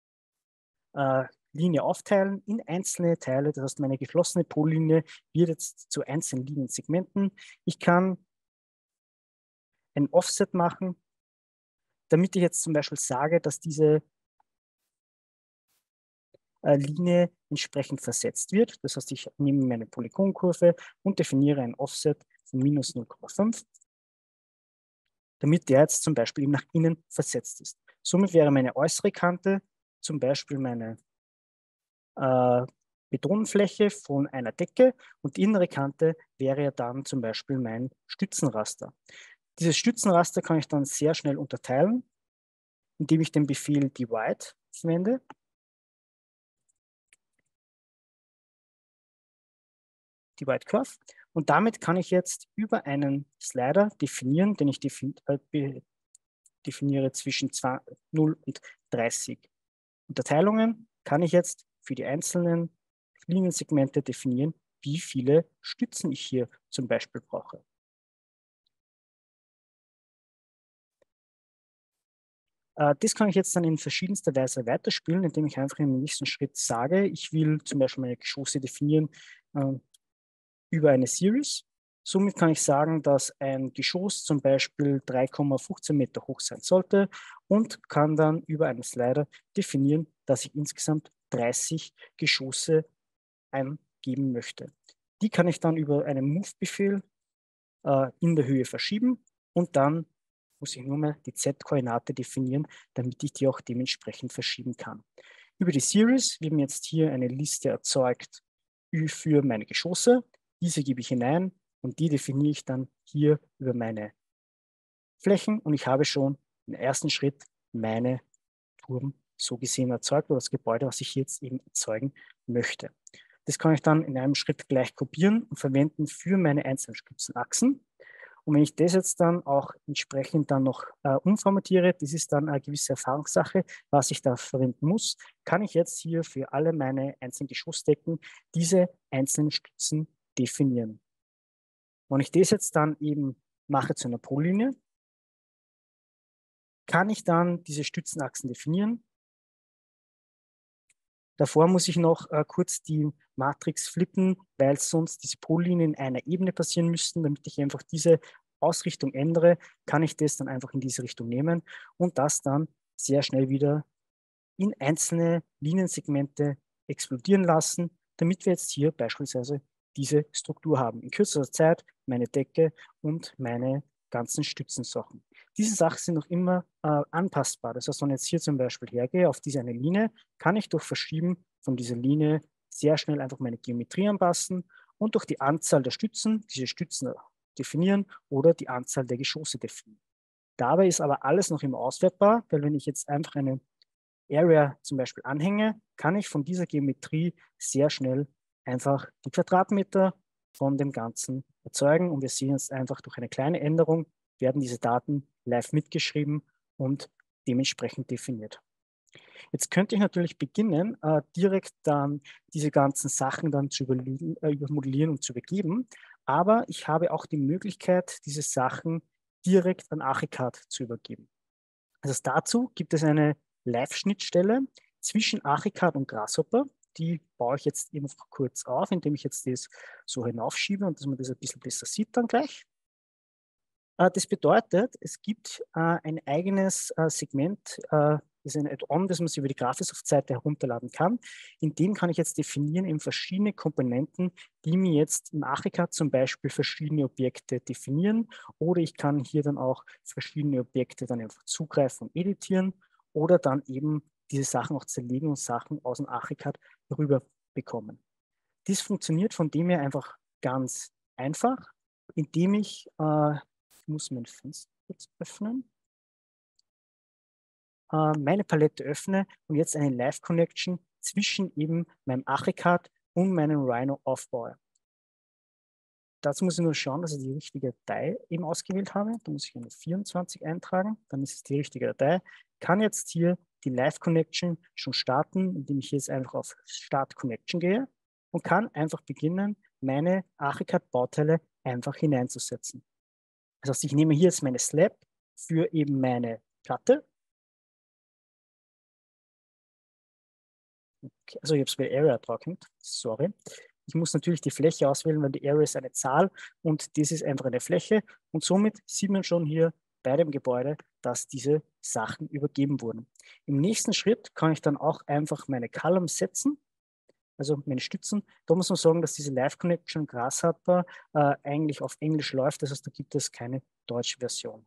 Linie aufteilen in einzelne Teile. Das heißt, meine geschlossene Pollinie wird jetzt zu einzelnen Liniensegmenten. Ich kann ein Offset machen, damit ich jetzt zum Beispiel sage, dass diese Linie entsprechend versetzt wird. Das heißt, ich nehme meine Polygonkurve und definiere ein Offset von minus 0,5, damit der jetzt zum Beispiel nach innen versetzt ist. Somit wäre meine äußere Kante zum Beispiel meine Betonfläche von einer Decke und die innere Kante wäre ja dann zum Beispiel mein Stützenraster. Dieses Stützenraster kann ich dann sehr schnell unterteilen, indem ich den Befehl divide verwende. Divide Curve. Und damit kann ich jetzt über einen Slider definieren, den ich definiere zwischen 0 und 30 Unterteilungen, kann ich jetzt für die einzelnen Liniensegmente definieren, wie viele Stützen ich hier zum Beispiel brauche. Das kann ich jetzt dann in verschiedenster Weise weiterspielen, indem ich einfach im nächsten Schritt sage, ich will zum Beispiel meine Geschosse definieren über eine Series. Somit kann ich sagen, dass ein Geschoss zum Beispiel 3,15 Meter hoch sein sollte und kann dann über einen Slider definieren, dass ich insgesamt 30 Geschosse eingeben möchte. Die kann ich dann über einen Move-Befehl in der Höhe verschieben und dann muss ich nur mehr die Z-Koordinate definieren, damit ich die auch dementsprechend verschieben kann. Über die Series wird mir jetzt hier eine Liste erzeugt für meine Geschosse. Diese gebe ich hinein und die definiere ich dann hier über meine Flächen und ich habe schon im ersten Schritt meine Turm so gesehen erzeugt oder das Gebäude, was ich jetzt eben erzeugen möchte. Das kann ich dann in einem Schritt gleich kopieren und verwenden für meine einzelnen Stützenachsen. Und wenn ich das jetzt dann auch entsprechend dann noch umformatiere, das ist dann eine gewisse Erfahrungssache, was ich da verwenden muss, kann ich jetzt hier für alle meine einzelnen Geschossdecken diese einzelnen Stützen definieren. Wenn ich das jetzt dann eben mache zu einer Pollinie, kann ich dann diese Stützenachsen definieren. Davor muss ich noch kurz die Matrix flippen, weil sonst diese Pollinien in einer Ebene passieren müssten. Damit ich einfach diese Ausrichtung ändere, kann ich das dann einfach in diese Richtung nehmen und das dann sehr schnell wieder in einzelne Liniensegmente explodieren lassen, damit wir jetzt hier beispielsweise diese Struktur haben. In kürzester Zeit meine Decke und meine ganzen Stützensachen. Diese Sachen sind noch immer anpassbar. Das heißt, wenn ich jetzt hier zum Beispiel hergehe auf diese eine Linie, kann ich durch Verschieben von dieser Linie sehr schnell einfach meine Geometrie anpassen und durch die Anzahl der Stützen diese Stützen definieren oder die Anzahl der Geschosse definieren. Dabei ist aber alles noch immer auswertbar, weil wenn ich jetzt einfach eine Area zum Beispiel anhänge, kann ich von dieser Geometrie sehr schnell einfach die Quadratmeter von dem Ganzen erzeugen. Und wir sehen jetzt einfach durch eine kleine Änderung werden diese Daten live mitgeschrieben und dementsprechend definiert. Jetzt könnte ich natürlich beginnen, direkt dann diese ganzen Sachen dann zu übermodellieren und zu übergeben. Aber ich habe auch die Möglichkeit, diese Sachen direkt an Archicad zu übergeben. Also dazu gibt es eine Live-Schnittstelle zwischen Archicad und Grasshopper. Die baue ich jetzt eben kurz auf, indem ich jetzt das so hinaufschiebe und dass man das ein bisschen besser sieht dann gleich. Das bedeutet, es gibt ein eigenes Segment, das ist ein Add-on, das man sich über die Graphisoft-Seite herunterladen kann. In dem kann ich jetzt definieren in verschiedene Komponenten, die mir jetzt im Archicad zum Beispiel verschiedene Objekte definieren. Oder ich kann hier dann auch verschiedene Objekte dann einfach zugreifen und editieren oder dann eben diese Sachen auch zerlegen und Sachen aus dem Archicad rüber bekommen. Dies funktioniert von dem her einfach ganz einfach, indem ich muss mein Fenster jetzt öffnen, meine Palette öffne und jetzt eine Live-Connection zwischen eben meinem Archicad und meinen Rhino aufbaue. Dazu muss ich nur schauen, dass ich die richtige Datei eben ausgewählt habe. Da muss ich eine 24 eintragen, dann ist es die richtige Datei. Kann jetzt hier die Live Connection schon starten, indem ich jetzt einfach auf Start Connection gehe und kann einfach beginnen, meine Archicad-Bauteile einfach hineinzusetzen. Das heißt, ich nehme hier jetzt meine Slab für eben meine Platte. Okay, also ich habe es bei Area draufgehängt, sorry. Ich muss natürlich die Fläche auswählen, weil die Area ist eine Zahl und das ist einfach eine Fläche. Und somit sieht man schon hier bei dem Gebäude, dass diese Sachen übergeben wurden. Im nächsten Schritt kann ich dann auch einfach meine Columns setzen, also meine Stützen. Da muss man sagen, dass diese Live Connection Grasshopper eigentlich auf Englisch läuft. Das heißt, da gibt es keine deutsche Version.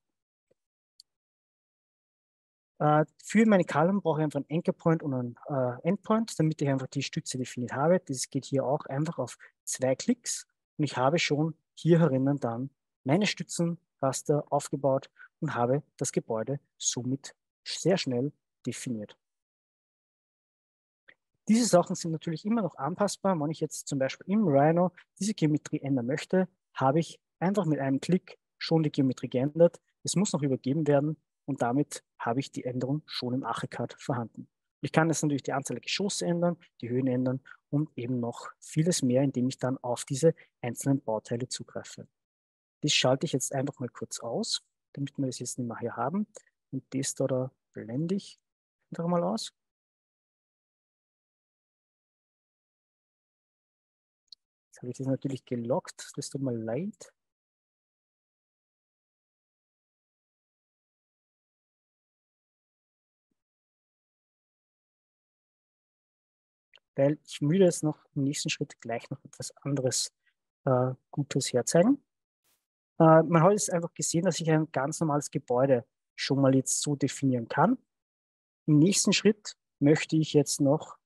Für meine Column brauche ich einfach einen Anchor Point und einen Endpoint, damit ich einfach die Stütze definiert habe. Das geht hier auch einfach auf 2 Klicks und ich habe schon hier herinnen dann meine Stützenraster aufgebaut und habe das Gebäude somit sehr schnell definiert. Diese Sachen sind natürlich immer noch anpassbar. Wenn ich jetzt zum Beispiel im Rhino diese Geometrie ändern möchte, habe ich einfach mit einem Klick schon die Geometrie geändert. Es muss noch übergeben werden und damit habe ich die Änderung schon im Archicad vorhanden. Ich kann jetzt natürlich die Anzahl der Geschosse ändern, die Höhen ändern und eben noch vieles mehr, indem ich dann auf diese einzelnen Bauteile zugreife. Das schalte ich jetzt einfach mal kurz aus, damit wir das jetzt nicht mehr hier haben. Und das da blende ich einfach mal aus. Jetzt habe ich das natürlich gelockt, das tut mir leid. Weil ich würde jetzt noch im nächsten Schritt gleich noch etwas anderes Gutes herzeigen. Man hat jetzt einfach gesehen, dass ich ein ganz normales Gebäude schon mal jetzt so definieren kann. Im nächsten Schritt möchte ich jetzt noch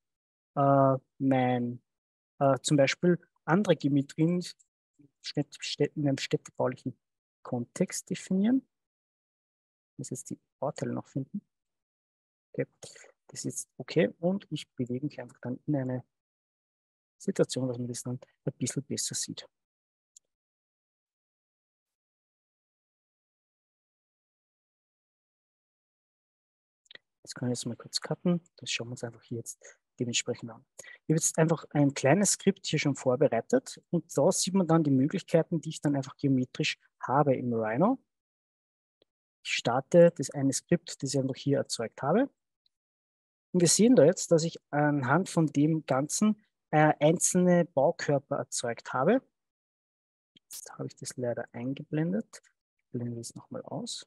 zum Beispiel andere Geometrien in einem städtebaulichen Kontext definieren. Ich muss jetzt die Bauteile noch finden. Okay. Das ist jetzt okay und ich bewege mich einfach dann in eine Situation, dass man das dann ein bisschen besser sieht. Das kann ich jetzt mal kurz cutten. Das schauen wir uns einfach hier jetzt dementsprechend an. Ich habe jetzt einfach ein kleines Skript hier schon vorbereitet und da sieht man dann die Möglichkeiten, die ich dann einfach geometrisch habe im Rhino. Ich starte das eine Skript, das ich einfach hier erzeugt habe. Und wir sehen da jetzt, dass ich anhand von dem Ganzen einzelne Baukörper erzeugt habe. Jetzt habe ich das leider eingeblendet. Ich blende es nochmal aus.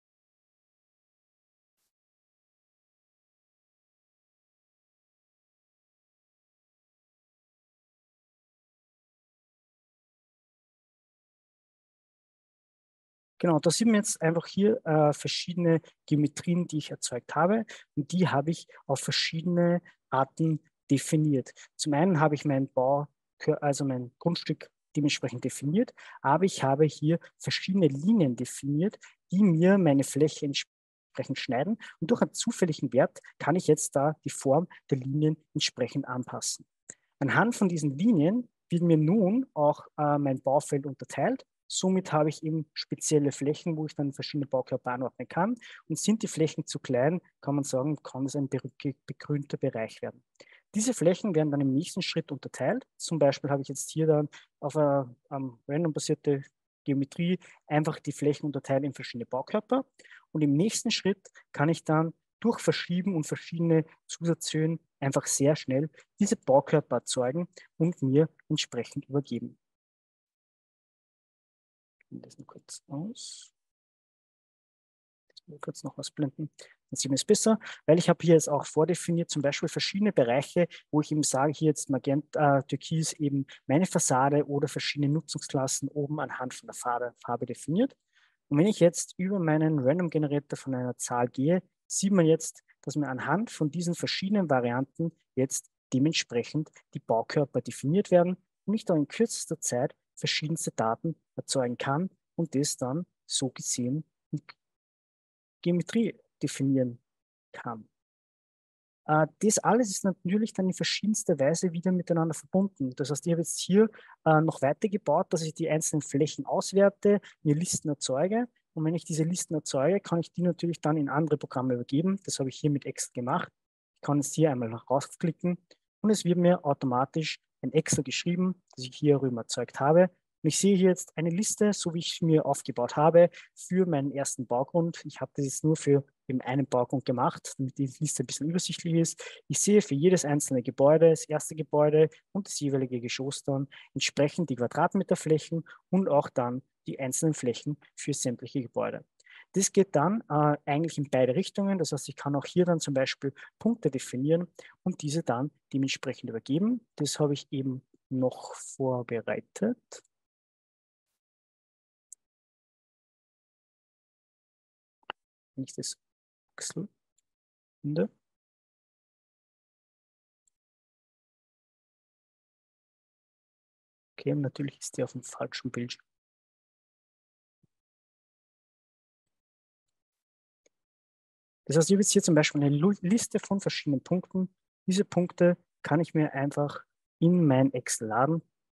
Genau, da sieht man jetzt einfach hier verschiedene Geometrien, die ich erzeugt habe. Und die habe ich auf verschiedene Arten definiert. Zum einen habe ich mein Grundstück dementsprechend definiert, aber ich habe hier verschiedene Linien definiert, die mir meine Fläche entsprechend schneiden. Und durch einen zufälligen Wert kann ich jetzt da die Form der Linien entsprechend anpassen. Anhand von diesen Linien wird mir nun auch mein Baufeld unterteilt. Somit habe ich eben spezielle Flächen, wo ich dann verschiedene Baukörper anordnen kann. Und sind die Flächen zu klein, kann man sagen, kann es ein begrünter Bereich werden. Diese Flächen werden dann im nächsten Schritt unterteilt. Zum Beispiel habe ich jetzt hier dann auf eine random-basierte Geometrie einfach die Flächen unterteilt in verschiedene Baukörper. Und im nächsten Schritt kann ich dann durch Verschieben und verschiedene Zusatzhöhen einfach sehr schnell diese Baukörper erzeugen und mir entsprechend übergeben. Ich das noch kurz aus. Das will ich kurz noch ausblenden. Dann sieht man es besser, weil ich habe hier jetzt auch vordefiniert, zum Beispiel verschiedene Bereiche, wo ich eben sage, hier jetzt Magenta, Türkis eben meine Fassade oder verschiedene Nutzungsklassen oben anhand von der Farbe definiert. Und wenn ich jetzt über meinen Random-Generator von einer Zahl gehe, sieht man jetzt, dass mir anhand von diesen verschiedenen Varianten jetzt dementsprechend die Baukörper definiert werden und ich da in kürzester Zeit verschiedenste Daten erzeugen kann und das dann so gesehen mit Geometrie definieren kann. Das alles ist natürlich dann in verschiedenster Weise wieder miteinander verbunden. Das heißt, ich habe jetzt hier noch weiter gebaut, dass ich die einzelnen Flächen auswerte, mir Listen erzeuge. Und wenn ich diese Listen erzeuge, kann ich die natürlich dann in andere Programme übergeben. Das habe ich hier mit Excel gemacht. Ich kann jetzt hier einmal rausklicken und es wird mir automatisch ein Excel geschrieben, das ich hier rüber erzeugt habe. Und ich sehe hier jetzt eine Liste, so wie ich es mir aufgebaut habe, für meinen ersten Baugrund. Ich habe das jetzt nur für eben einen Baugrund gemacht, damit die Liste ein bisschen übersichtlich ist. Ich sehe für jedes einzelne Gebäude, das erste Gebäude und das jeweilige Geschoss dann entsprechend die Quadratmeterflächen und auch dann die einzelnen Flächen für sämtliche Gebäude. Das geht dann eigentlich in beide Richtungen. Das heißt, ich kann auch hier dann zum Beispiel Punkte definieren und diese dann dementsprechend übergeben. Das habe ich eben noch vorbereitet. Wenn ich das Excel finde. Okay, und natürlich ist die auf dem falschen Bildschirm. Das heißt, ich habe jetzt hier zum Beispiel eine Liste von verschiedenen Punkten. Diese Punkte kann ich mir einfach in mein Excel laden.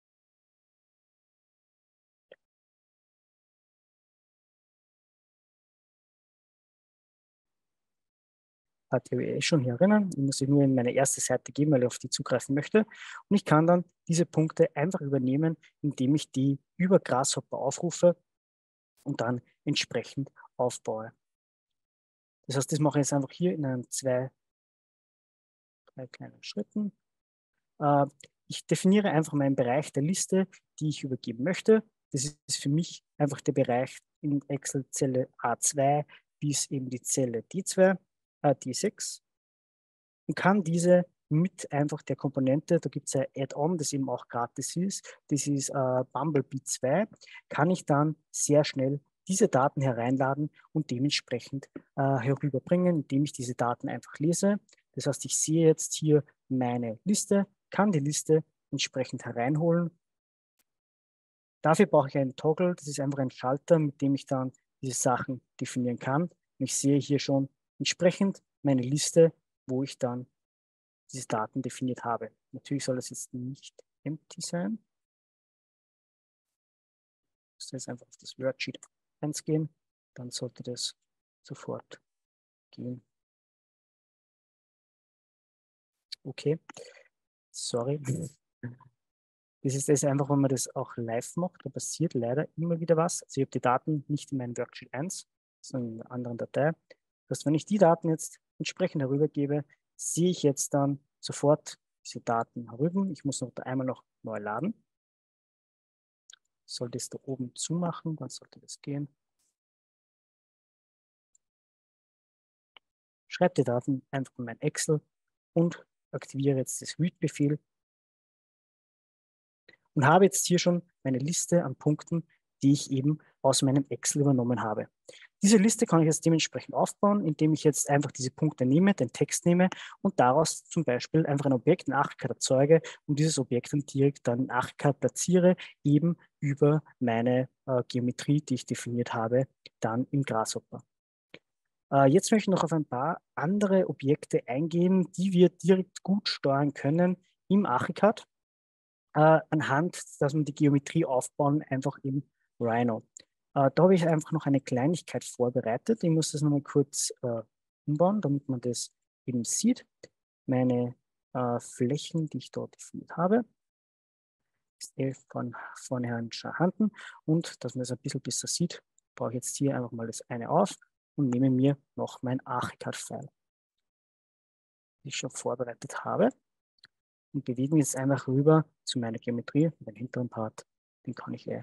Hat ja schon hier erinnern. Ich muss sie nur in meine erste Seite geben, weil ich auf die zugreifen möchte. Und ich kann dann diese Punkte einfach übernehmen, indem ich die über Grasshopper aufrufe und dann entsprechend aufbaue. Das heißt, das mache ich jetzt einfach hier in einem drei kleinen Schritten. Ich definiere einfach meinen Bereich der Liste, die ich übergeben möchte. Das ist für mich einfach der Bereich in Excel Zelle A2 bis eben die Zelle D2, D6 und kann diese mit einfach der Komponente, da gibt es ein Add-on, das eben auch gratis ist, das ist Bumblebee 2, kann ich dann sehr schnell diese Daten hereinladen und dementsprechend herüberbringen, indem ich diese Daten einfach lese. Das heißt, ich sehe jetzt hier meine Liste, kann die Liste entsprechend hereinholen. Dafür brauche ich einen Toggle, das ist einfach ein Schalter, mit dem ich dann diese Sachen definieren kann. Und ich sehe hier schon entsprechend meine Liste, wo ich dann diese Daten definiert habe. Natürlich soll das jetzt nicht empty sein. Ich muss jetzt einfach auf das Worksheet 1 gehen, dann sollte das sofort gehen. Okay, sorry. Das ist einfach, wenn man das auch live macht, da passiert leider immer wieder was. Also ich habe die Daten nicht in meinem Worksheet 1, sondern in einer anderen Datei. Das heißt, wenn ich die Daten jetzt entsprechend herübergebe, sehe ich jetzt dann sofort diese Daten herüber. Ich muss noch einmal noch neu laden. Ich sollte es da oben zumachen, dann sollte das gehen. Schreibe die Daten einfach in mein Excel und aktiviere jetzt das Read-Befehl und habe jetzt hier schon meine Liste an Punkten, die ich eben aus meinem Excel übernommen habe. Diese Liste kann ich jetzt dementsprechend aufbauen, indem ich jetzt einfach diese Punkte nehme, den Text nehme und daraus zum Beispiel einfach ein Objekt in Archicad erzeuge und dieses Objekt dann direkt dann in Archicad platziere, eben über meine Geometrie, die ich definiert habe, dann im Grasshopper. Jetzt möchte ich noch auf ein paar andere Objekte eingehen, die wir direkt gut steuern können im Archicad, anhand, dass wir die Geometrie aufbauen, einfach im Rhino. Da habe ich einfach noch eine Kleinigkeit vorbereitet. Ich muss das nochmal kurz umbauen, damit man das eben sieht. Meine Flächen, die ich dort definiert habe, ist von vornherein vorhanden. Und dass man das ein bisschen besser sieht, brauche ich jetzt hier einfach mal das eine auf und nehme mir noch mein Archicad-File, das ich schon vorbereitet habe, und bewege mich jetzt einfach rüber zu meiner Geometrie. Den hinteren Part, den kann ich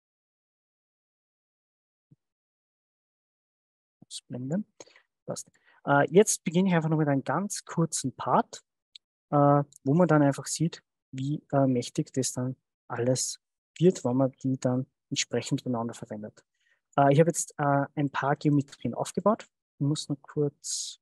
ausblenden. Passt. Jetzt beginne ich einfach noch mit einem ganz kurzen Part, wo man dann einfach sieht, wie mächtig das dann alles wird, wenn man die dann entsprechend miteinander verwendet. Ich habe jetzt ein paar Geometrien aufgebaut. Ich muss noch kurz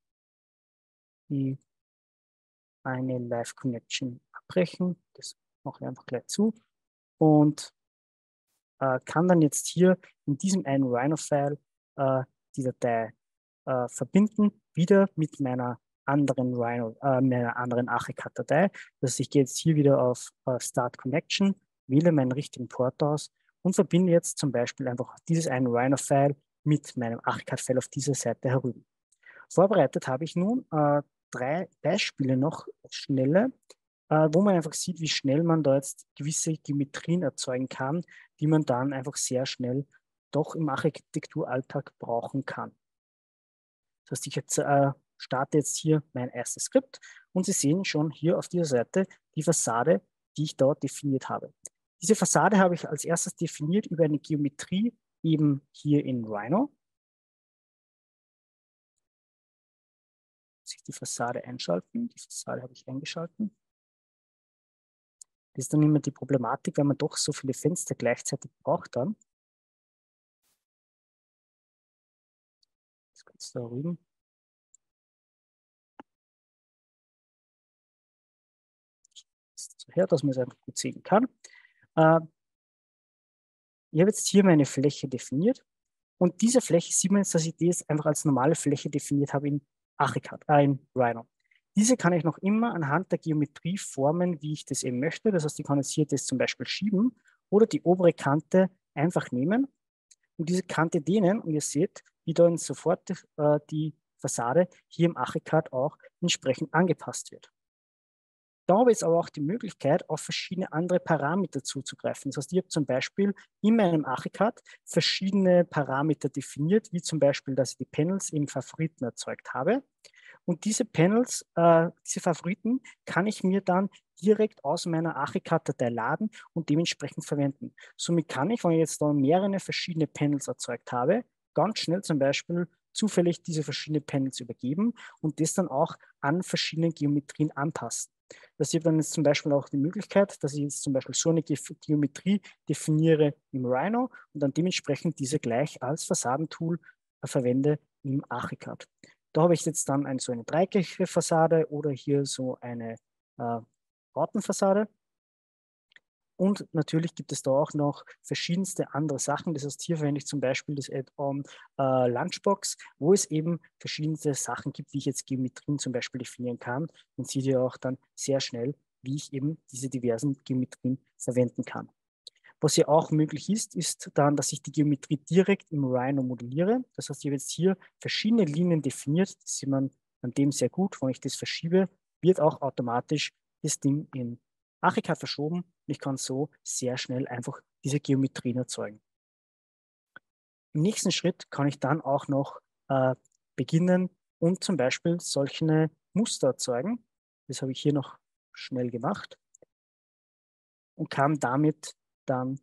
eine Live-Connection abbrechen. Das mache ich einfach gleich zu. Und kann dann jetzt hier in diesem einen Rhino-File die Datei verbinden, wieder mit meiner anderen Rhino, meiner anderen Archicad-Datei. Das heißt, ich gehe jetzt hier wieder auf Start Connection, wähle meinen richtigen Port aus und verbinde jetzt zum Beispiel einfach dieses eine Rhino-File mit meinem Archicad-File auf dieser Seite herüber. Vorbereitet habe ich nun 3 Beispiele noch schnelle, wo man einfach sieht, wie schnell man da jetzt gewisse Geometrien erzeugen kann, die man dann einfach sehr schnell doch im Architekturalltag brauchen kann. Das heißt, ich jetzt, starte jetzt hier mein erstes Skript und Sie sehen schon hier auf dieser Seite die Fassade, die ich dort definiert habe. Diese Fassade habe ich als erstes definiert über eine Geometrie eben hier in Rhino. Sich die Fassade einschalten. Die Fassade habe ich eingeschalten. Das ist dann immer die Problematik, wenn man doch so viele Fenster gleichzeitig braucht dann. Das kannst du da rüben. So her, dass man es einfach gut sehen kann. Ich habe jetzt hier meine Fläche definiert. Und diese Fläche sieht man jetzt, dass ich die jetzt einfach als normale Fläche definiert habe in Archicad, in Rhino. Diese kann ich noch immer anhand der Geometrie formen, wie ich das eben möchte. Das heißt, ich kann jetzt hier das zum Beispiel schieben oder die obere Kante einfach nehmen und diese Kante dehnen. Und ihr seht, wie dann sofort die Fassade hier im Archicad auch entsprechend angepasst wird. Da habe ich jetzt aber auch die Möglichkeit, auf verschiedene andere Parameter zuzugreifen. Das heißt, ich habe zum Beispiel in meinem Archicad verschiedene Parameter definiert, wie zum Beispiel, dass ich die Panels im Favoriten erzeugt habe. Und diese Panels, diese Favoriten, kann ich mir dann direkt aus meiner Archicad-Datei laden und dementsprechend verwenden. Somit kann ich, wenn ich jetzt da mehrere verschiedene Panels erzeugt habe, ganz schnell zum Beispiel zufällig diese verschiedenen Panels übergeben und das dann auch an verschiedenen Geometrien anpassen. Das gibt dann jetzt zum Beispiel auch die Möglichkeit, dass ich jetzt zum Beispiel so eine Geometrie definiere im Rhino und dann dementsprechend diese gleich als Fassadentool verwende im Archicad. Da habe ich jetzt dann so eine dreieckige Fassade oder hier so eine Rautenfassade. Und natürlich gibt es da auch noch verschiedenste andere Sachen. Das heißt, hier verwende ich zum Beispiel das Add-on Lunchbox, wo es eben verschiedenste Sachen gibt, wie ich jetzt Geometrien zum Beispiel definieren kann. Und seht ihr auch dann sehr schnell, wie ich eben diese diversen Geometrien verwenden kann. Was hier auch möglich ist, ist dann, dass ich die Geometrie direkt im Rhino modelliere. Das heißt, ich habe jetzt hier verschiedene Linien definiert. Das sieht man an dem sehr gut. Wenn ich das verschiebe, wird auch automatisch das Ding in Archicad verschoben. Und ich kann so sehr schnell einfach diese Geometrien erzeugen. Im nächsten Schritt kann ich dann auch noch beginnen und zum Beispiel solche Muster erzeugen. Das habe ich hier noch schnell gemacht und kann damit dann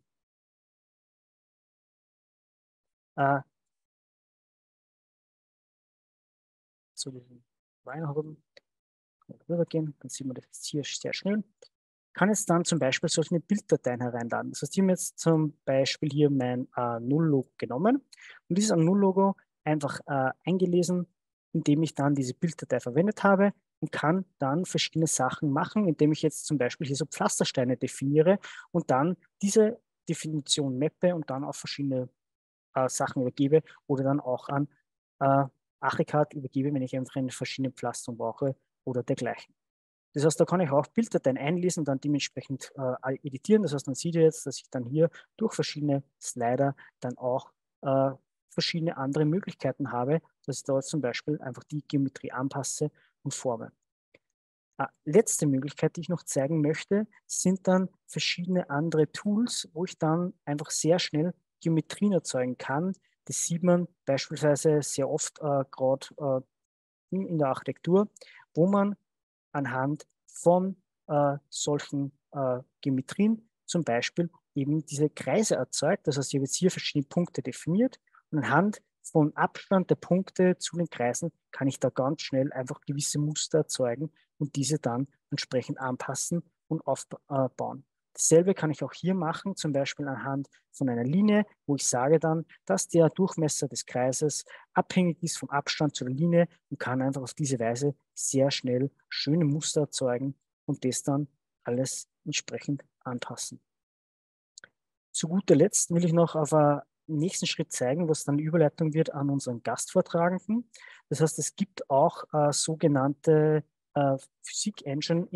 zu diesem Rhino rübergehen, dann sieht man das jetzt hier sehr schnell. Kann jetzt dann zum Beispiel solche Bilddateien hereinladen. Das heißt, ich habe jetzt zum Beispiel hier mein Null-Logo genommen und dieses Null-Logo einfach eingelesen, indem ich dann diese Bilddatei verwendet habe und kann dann verschiedene Sachen machen, indem ich jetzt zum Beispiel hier so Pflastersteine definiere und dann diese Definition mappe und dann auf verschiedene Sachen übergebe oder dann auch an Archicad übergebe, wenn ich einfach eine verschiedene Pflasterung brauche oder dergleichen. Das heißt, da kann ich auch Bilddateien einlesen und dann dementsprechend editieren. Das heißt, man sieht jetzt, dass ich dann hier durch verschiedene Slider dann auch verschiedene andere Möglichkeiten habe, dass ich da zum Beispiel einfach die Geometrie anpasse und forme. Letzte Möglichkeit, die ich noch zeigen möchte, sind dann verschiedene andere Tools, wo ich dann einfach sehr schnell Geometrien erzeugen kann. Das sieht man beispielsweise sehr oft gerade in der Architektur, wo man anhand von solchen Geometrien zum Beispiel eben diese Kreise erzeugt. Das heißt, ich habe jetzt hier verschiedene Punkte definiert und anhand vom Abstand der Punkte zu den Kreisen kann ich da ganz schnell einfach gewisse Muster erzeugen und diese dann entsprechend anpassen und aufbauen. Dasselbe kann ich auch hier machen, zum Beispiel anhand von einer Linie, wo ich sage dann, dass der Durchmesser des Kreises abhängig ist vom Abstand zur Linie und kann einfach auf diese Weise sehr schnell schöne Muster erzeugen und das dann alles entsprechend anpassen. Zu guter Letzt will ich noch auf nächsten Schritt zeigen, was dann die Überleitung wird an unseren Gastvortragenden. Das heißt, es gibt auch sogenannte Physik-Engine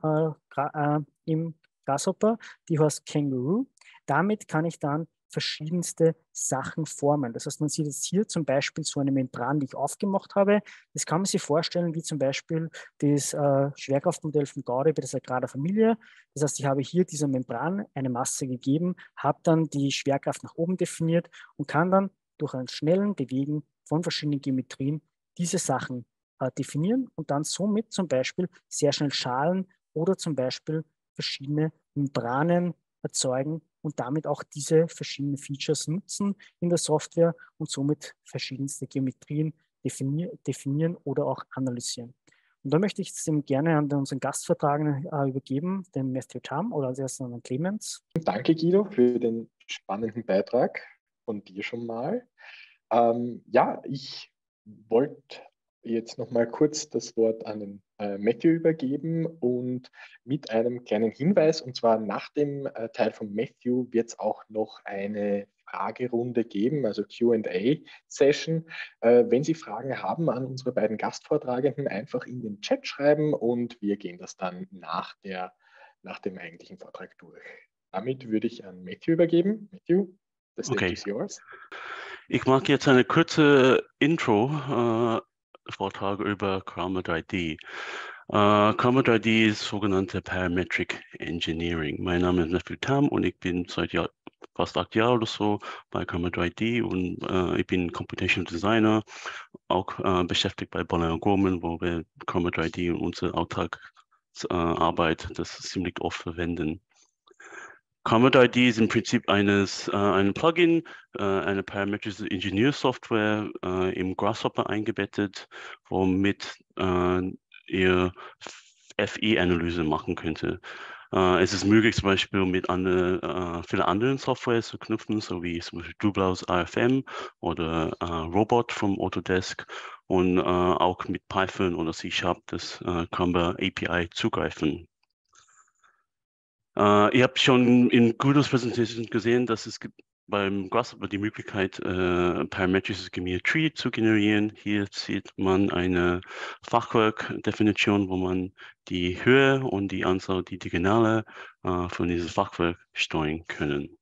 im Grasshopper, die heißt Kangaroo. Damit kann ich dann verschiedenste Sachen formen. Das heißt, man sieht jetzt hier zum Beispiel so eine Membran, die ich aufgemacht habe. Das kann man sich vorstellen wie zum Beispiel das Schwerkraftmodell von Gaudi bei der Sagrada Familia. Das heißt, ich habe hier dieser Membran eine Masse gegeben, habe dann die Schwerkraft nach oben definiert und kann dann durch einen schnellen Bewegen von verschiedenen Geometrien diese Sachen definieren und dann somit zum Beispiel sehr schnell Schalen oder zum Beispiel verschiedene Membranen erzeugen und damit auch diese verschiedenen Features nutzen in der Software und somit verschiedenste Geometrien definieren oder auch analysieren. Und da möchte ich es gerne an unseren Gastvortragenden übergeben, den Matthew Tam oder als erstes an den Clemens. Danke, Guido, für den spannenden Beitrag von dir schon mal. Ja, ich wollte jetzt noch mal kurz das Wort an den Matthew übergeben und mit einem kleinen Hinweis, und zwar nach dem Teil von Matthew wird es auch noch eine Fragerunde geben, also Q&A-Session. Wenn Sie Fragen haben an unsere beiden Gastvortragenden, einfach in den Chat schreiben und wir gehen das dann nach dem eigentlichen Vortrag durch. Damit würde ich an Matthew übergeben. Matthew, the stage is yours. Ich mache jetzt eine kurze Intro-Vortrag über Karma 3D. Karma 3D ist sogenannte Parametric Engineering. Mein Name ist Matthew Tam und ich bin seit fast 8 Jahren oder so bei Karma 3D und ich bin Computational Designer, auch beschäftigt bei Bollin & Gorman, wo wir Karma 3D und unsere Alltagsarbeit das ziemlich oft verwenden. Karma 3D ist im Prinzip ein Plugin, eine parametrische Ingenieursoftware im Grasshopper eingebettet, womit ihr FE-Analyse machen könnte. Es ist möglich, zum Beispiel mit vielen anderen Software zu knüpfen, so wie zum Beispiel Dublaus AFM oder Robot vom Autodesk und auch mit Python oder C# das Karma API zugreifen. Ihr habt schon in Guidos Präsentation gesehen, dass es gibt beim Grasshopper die Möglichkeit, parametrische Geometrie zu generieren. Hier sieht man eine Fachwerkdefinition, wo man die Höhe und die Anzahl, die Diagonale von diesem Fachwerk steuern können.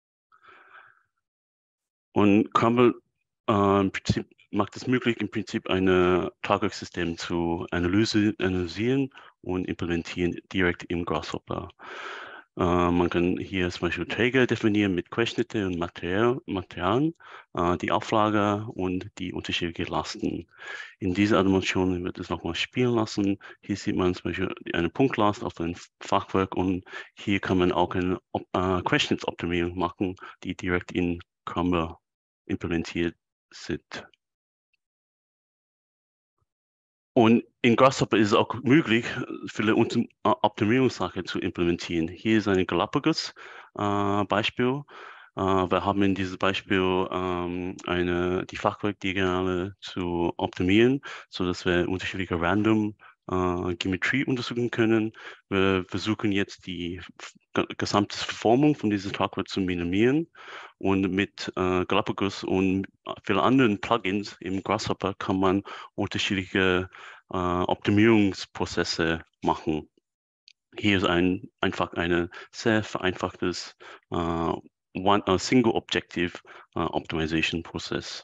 Und Karma im Prinzip macht es möglich, im Prinzip ein Tragwerkssystem zu analysieren und implementieren direkt im Grasshopper. Man kann hier zum Beispiel Träger definieren mit Querschnitte und Materialien, die Auflage und die unterschiedlichen Lasten. In dieser Animation wird es nochmal spielen lassen. Hier sieht man zum Beispiel eine Punktlast auf ein Fachwerk und hier kann man auch eine Querschnittsoptimierung machen, die direkt in Karma implementiert sind. Und in Grasshopper ist es auch möglich, viele Optimierungssachen zu implementieren. Hier ist ein Galapagos-Beispiel. Wir haben in diesem Beispiel die Fachwerkdiagonale zu optimieren, sodass wir unterschiedliche Random Geometrie untersuchen können. Wir versuchen jetzt die gesamte Verformung von diesem Tragwerk zu minimieren und mit Galapagos und vielen anderen Plugins im Grasshopper kann man unterschiedliche Optimierungsprozesse machen. Hier ist einfach ein sehr vereinfachtes Single Objective Optimization Prozess.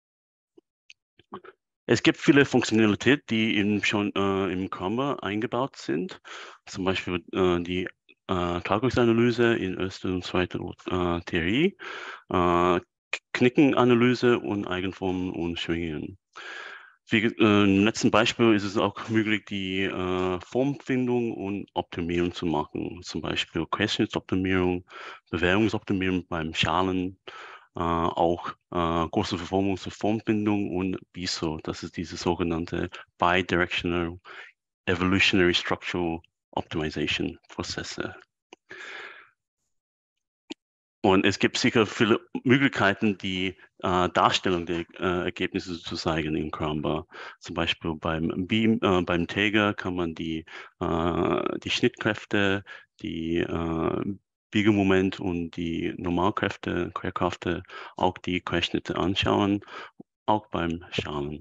Es gibt viele Funktionalitäten, die schon im Karma eingebaut sind. Zum Beispiel die Tragwerksanalyse in erster und zweiter Theorie, Knickenanalyse und Eigenformen und Schwingungen. Im letzten Beispiel ist es auch möglich, die Formfindung und Optimierung zu machen. Zum Beispiel Querschnittsoptimierung, Bewährungsoptimierung beim Schalen, auch große Verformung zur Formbindung und BISO, das ist diese sogenannte Bidirectional Evolutionary Structural Optimization Prozesse. Und es gibt sicher viele Möglichkeiten, die Darstellung der Ergebnisse zu zeigen in Karma. Zum Beispiel beim Träger kann man die Schnittkräfte, die Biegemoment und die Normalkräfte, Querkräfte, auch die Querschnitte anschauen, auch beim Schalen.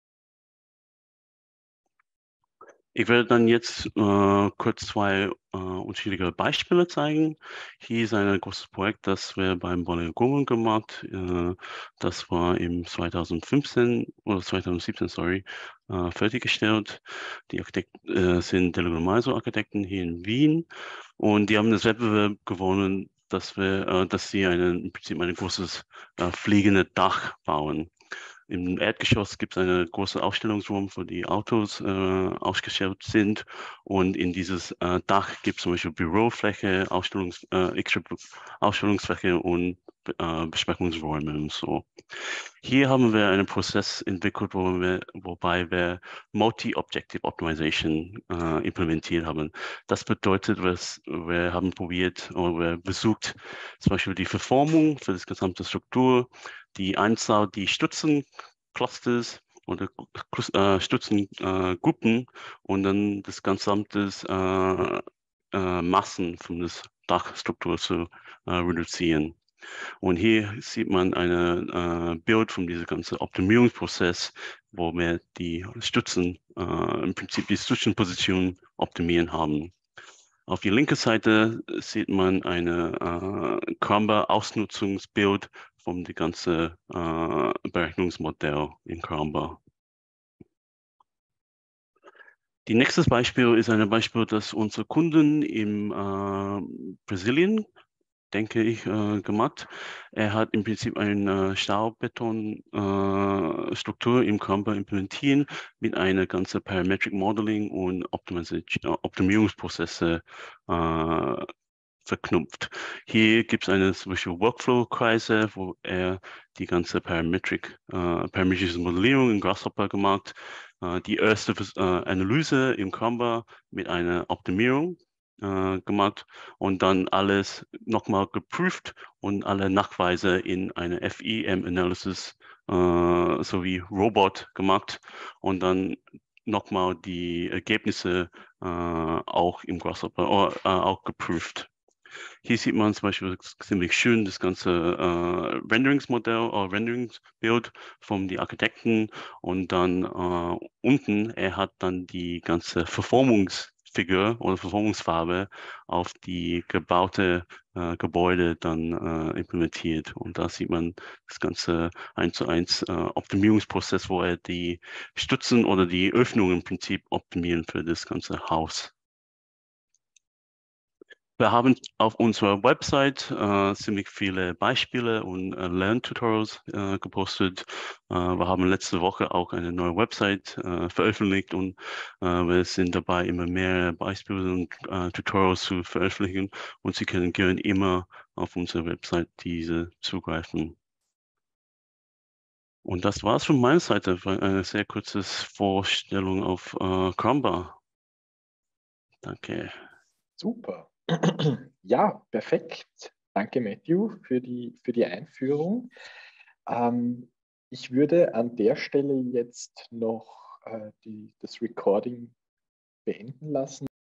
Ich werde dann jetzt kurz zwei unterschiedliche Beispiele zeigen. Hier ist ein großes Projekt, das wir beim Bonner Government gemacht. Das war im 2015 oder 2017, sorry, fertiggestellt. Die Architekten sind Delegomaiso-Architekten hier in Wien und die haben das Wettbewerb gewonnen, dass sie im Prinzip ein großes fliegendes Dach bauen. Im Erdgeschoss gibt es einen großen Ausstellungsraum, wo die Autos ausgestellt sind. Und in dieses Dach gibt es zum Beispiel Bürofläche, extra Ausstellungsfläche und Besprechungsräume und so. Hier haben wir einen Prozess entwickelt, wobei wir Multi-Objective Optimization implementiert haben. Das bedeutet, wir haben probiert oder wir besucht zum Beispiel die Verformung für das gesamte Struktur, die Anzahl, die Stützenclusters oder Stützengruppen und dann das gesamte Massen von der Dachstruktur zu reduzieren. Und hier sieht man ein Bild von diesem ganzen Optimierungsprozess, wo wir die Stützen, im Prinzip die Stützenposition optimieren haben. Auf die linke Seite sieht man eine Cramba-Ausnutzungsbild von dem ganzen Berechnungsmodell in Cramba. Die nächstes Beispiel ist ein Beispiel, das unsere Kunden in Brasilien, denke ich, gemacht. Er hat im Prinzip eine Stahlbetonstruktur im Cramba implementiert mit einer ganzen Parametric Modeling und Optimierungsprozesse verknüpft. Hier gibt es zum Beispiel Workflow-Kreise, wo er die ganze parametrische Modellierung in Grasshopper gemacht, die erste Analyse im Cramba mit einer Optimierung gemacht und dann alles nochmal geprüft und alle Nachweise in eine FEM-Analysis sowie Robot gemacht und dann nochmal die Ergebnisse auch im Grasshopper auch geprüft. Hier sieht man zum Beispiel ziemlich schön das ganze Renderingsmodell oder Renderingsbild von den Architekten und dann unten, er hat dann die ganze Verformungsfigur oder Verformungsfarbe auf die gebaute Gebäude dann implementiert. Und da sieht man das ganze 1:1 Optimierungsprozess, wo er die Stützen oder die Öffnungen im Prinzip optimieren für das ganze Haus. Wir haben auf unserer Website ziemlich viele Beispiele und Lerntutorials gepostet. Wir haben letzte Woche auch eine neue Website veröffentlicht und wir sind dabei, immer mehr Beispiele und Tutorials zu veröffentlichen und Sie können gerne immer auf unserer Website diese zugreifen. Und das war es von meiner Seite, eine sehr kurze Vorstellung auf Cramba. Danke. Super. Ja, perfekt. Danke, Matthew, für die Einführung. Ich würde an der Stelle jetzt noch das Recording beenden lassen.